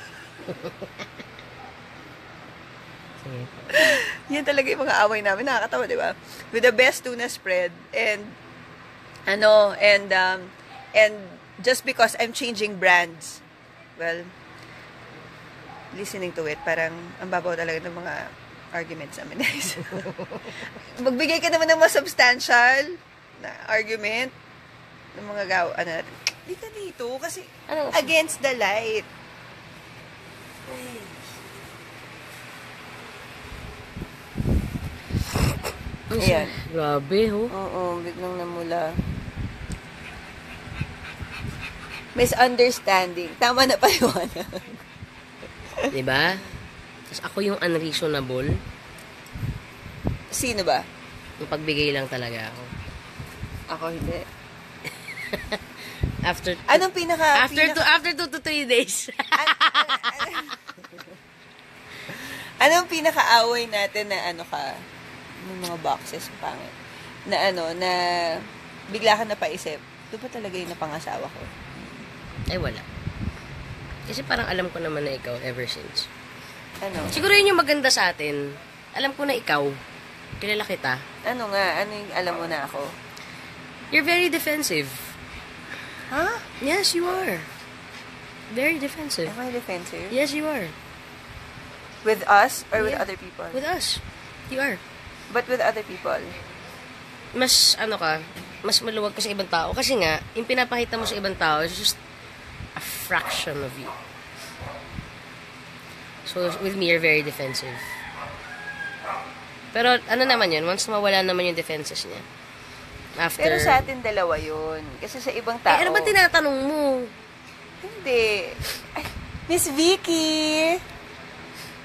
Yan talaga yung mga away namin. Nakakatawa, di ba? With the best tuna spread. And, ano, and, um, and just because I'm changing brands, well, listening to it, parang ang babaw talaga ng mga arguments namin. Magbigay ka naman ng mas substantial na argument ng mga gaw, ano natin. Di ka dito, kasi Ano? against the light. Ayan. Grabe, ho. Oo, biglang namula. Misunderstanding. Tama na paliwanag. Diba? Tapos ako yung unreasonable. Sino ba? Yung pagbigay lang talaga ako. Ako hindi. After Anong pinaka... after pinaka, two, after two to three days. an- an- an- anong pinaka-away natin na ano ka? Ng mga boxes, pangit. Na ano, na bigla ka napaisip. Ito ba talaga yung napangasawa ko? Ay, wala. Kasi parang alam ko naman na ikaw ever since. Ano? Siguro yun yung maganda sa atin. Alam ko na ikaw. Kilala kita. Ano nga? Ano yung alam mo na ako? You're very defensive. Ha? Yes, you are. Very defensive. Am I defensive? Yes, you are. With us or with Yeah. other people? With us. You are. But with other people? Mas, ano ka, mas maluwag ka sa ibang tao. Kasi nga, yung pinapakita mo sa ibang tao is just a fraction of you. So, with me, you're very defensive. Pero, ano naman yun, once mawala naman yung defenses niya. After... Pero sa atin dalawa yun. Kasi sa ibang tao... Eh, ano ba tinatanong mo? Hindi. Ay, Miss Vicky!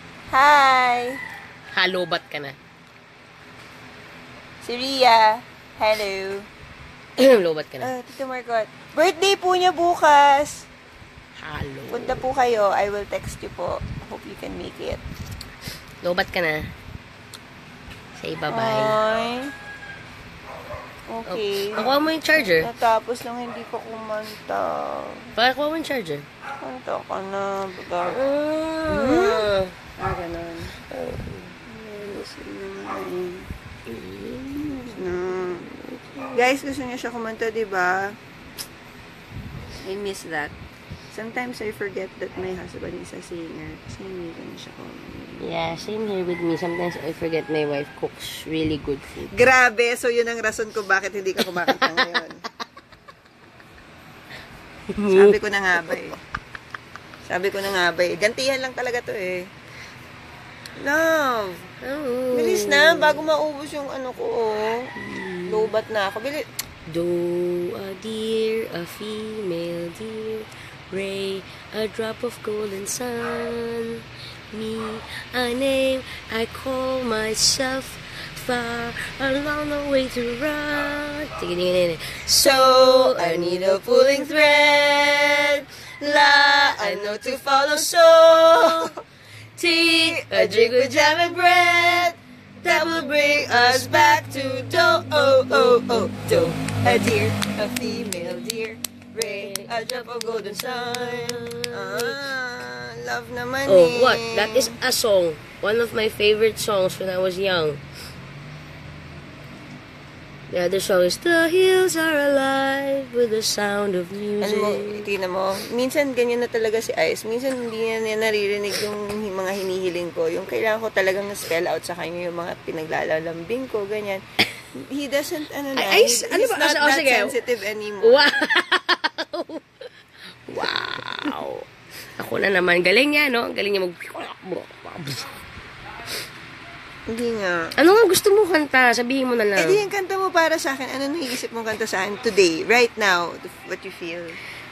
Hi! Halobat ka na. Si Ria. Hello. Lobat ka na. Ah, Tito Marcot. Birthday po niya bukas. Hello. Punta po kayo. I will text you po. Hope you can make it. Lobat ka na. Say bye-bye. Ay. Okay. Oh, nakuha mo yung charger. Natapos lang hindi ko kumanta. Pakuha mo yung charger. Kanta ka na. Baga. Ah. Ah, ganun. Mm. Guys, gusto niya siya kumanta, di ba? I miss that. Sometimes I forget that my husband is a singer. Kasi hindi ko na siya kumanta. Yeah, same here with me. Sometimes I forget my wife cooks really good food. Grabe! So, yun ang rason ko bakit hindi ka kumakanta ngayon. Sabi ko na nga ba eh. Sabi ko na nga ba eh. Gantihan lang talaga to eh. Love! Oh. Bilis na, bago maubos yung ano ko, oh. Lobat na ako. Bilis. Do a deer, a female deer, ray, a drop of golden sun. Me, a name I call myself, far along the way to run. So I need a pulling thread. La, I know to follow. So tea, a drink with jam and bread. That will bring us back to do. Oh oh oh do. A deer, a female deer, ray, a drop of golden sun. Ah, love naman Oh, eh. what? That is a song. One of my favorite songs when I was young. The other song is The Hills Are Alive with the Sound of Ano mo, Music. tingnan mo, minsan ganyan na talaga si Ice. Minsan hindi na niya naririnig yung hi- mga hinihiling ko. Yung kailangan ko talagang spell out sa kanya yung mga pinaglalalambing ko, ganyan. He doesn't, ano na, Ay, he's, Ice, ano he's ba? not Oh, that sige. sensitive anymore. Wow! Wow! Ako na naman. Galing niya, no? Galing niya mag... Hindi nga. Ano nga gusto mo kanta? Sabihin mo na lang. Eh di yung kanta mo para sa akin. Ano naiisip mong kanta sa akin today, right now, what you feel?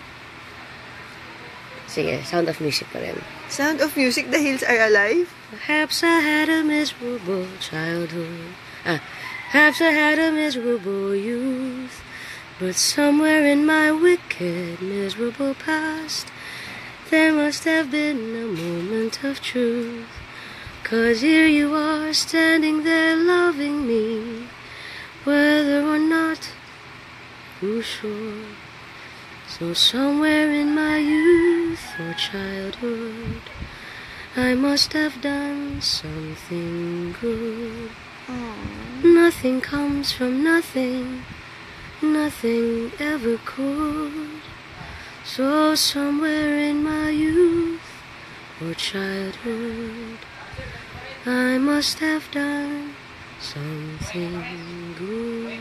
Sige, Sound of Music pa rin. Sound of Music, The Hills Are Alive? Perhaps I had a miserable childhood. Ah, perhaps I had a miserable youth. But somewhere in my wicked, miserable past, there must have been a moment of truth. 'Cause here you are, standing there loving me, whether or not you're sure. So somewhere in my youth or childhood, I must have done something good. Nothing comes from nothing, nothing ever could. So somewhere in my youth or childhood, I must have done something good.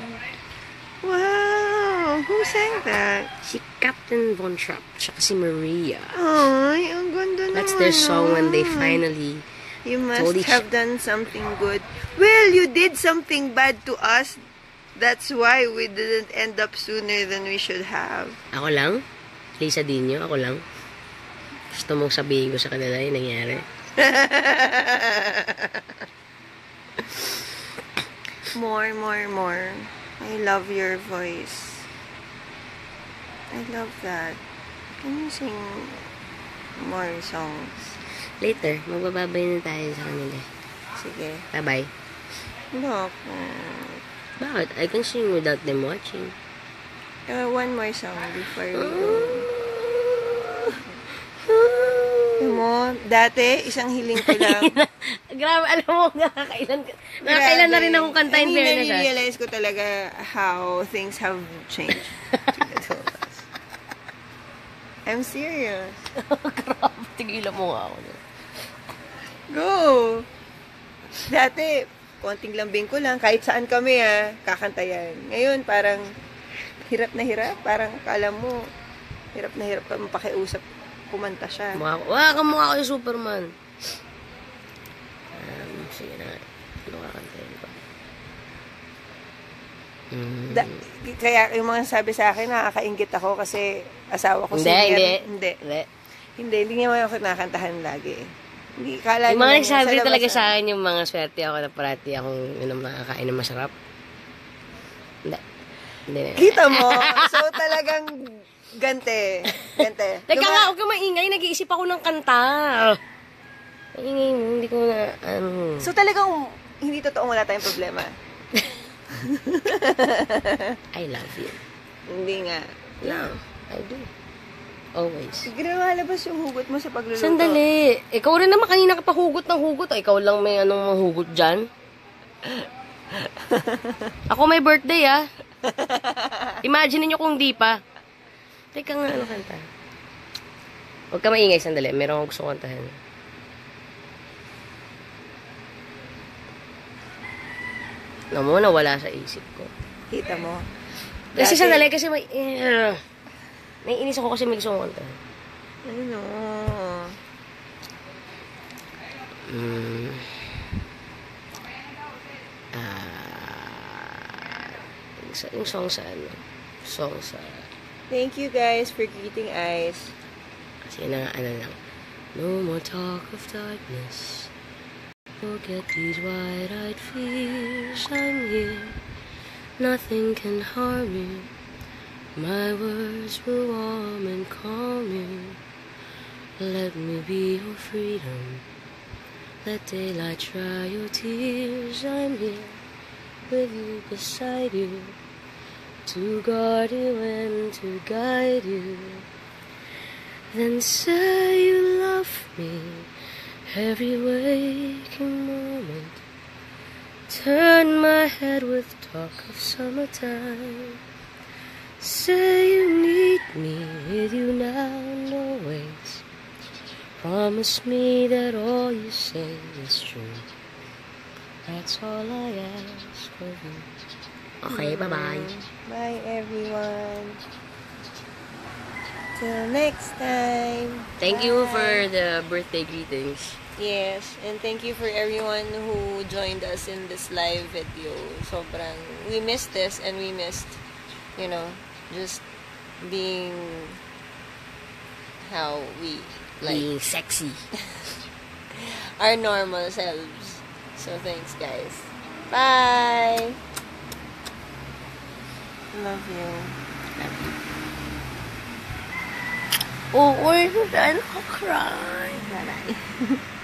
Wow! Who sang that? Si Captain Von Trapp, tsaka si Maria. Ay, ang ganda naman. That's their song when they nun. finally... You must told each- have done something good. Well, you did something bad to us. That's why we didn't end up sooner than we should have. Ako lang? Lisa Dino, ako lang? Gusto mong sabihin ko sa kanila yung nangyari? More, more, more. I love your voice. I love that. Can you sing more songs? Later, magbababay na tayo sa kanila. Sige. Bye-bye. Bakit? Bakit? I can sing without them watching. Uh, one more song before we go. Alam mo, dati, isang hiling ko lang. Grabe, alam mo, nakakailan, nakakailan na rin akong kantahin, I mean, fairness. ah. nare-realize ko talaga how things have changed. I'm serious. Grabe, tigilan mo nga ako. Go! Dati, konting lambing ko lang, kahit saan kami ah, kakantayan. Ngayon, parang hirap na hirap. Parang kala mo, hirap na hirap ka mapakiusap, kumanta siya. Mukha ko, wala kang mukha ko yung Superman. Um, sige na. Ano kakantayin ko? Mm. Da, kaya yung mga sabi sa akin, nakakaingit ako kasi asawa ko Hindi, singer. hindi. Hindi. Hindi. Hindi, hindi niya ako nakantahan lagi. Hindi, kala Yung niya mga lang nagsabi sa labas, ah. talaga sa akin, yung mga swerte ako na parati akong yun ang makakain ng masarap. Hindi. Hindi na. Kita mo? So, talagang gante. Gante. Teka Luma- nga, huwag ka maingay. Nag-iisip ako ng kanta. Maingay mo, hindi ko na, ano. So, talagang hindi totoong wala tayong problema. I love you. Hindi nga. Yeah, I do. Always. Sige na malabas yung hugot mo sa pagluluto. Sandali. Ikaw rin naman kanina ka pa hugot ng hugot. O, ikaw lang may anong mahugot dyan. Ako may birthday, ah. Imagine niyo kung di pa. Teka nga, ano kanta? Huwag ka maingay, sandali. Meron akong gusto kantahin. Alam mo, nawala sa isip ko. Kita mo. Kasi Dati- sandali, kasi may... Uh, naiinis ako kasi may gusto kong kantahin. Ano? Mm. Ah, yung, yung song sa ano? Song sa... Thank you guys for greeting eyes. Kasi na ano lang. No more talk of darkness. Forget these wide-eyed fears. I'm here. Nothing can harm you. My words were warm and calming. Let me be your freedom. Let daylight dry your tears. I'm here with you, beside you, to guard you and to guide you. Then say you love me every waking moment. Turn my head with talk of summertime. Say you need me with you now and always. Promise me that all you say is true. That's all I ask of you. Okay, bye-bye. Bye everyone. Till next time. Thank you Bye. for the birthday greetings. Yes, and thank you for everyone who joined us in this live video. Sobrang, we missed this and we missed, you know, just being how we like Being sexy. our normal selves. So thanks guys. Bye. Love you. Love you. Oh, where's the cry? Bye bye.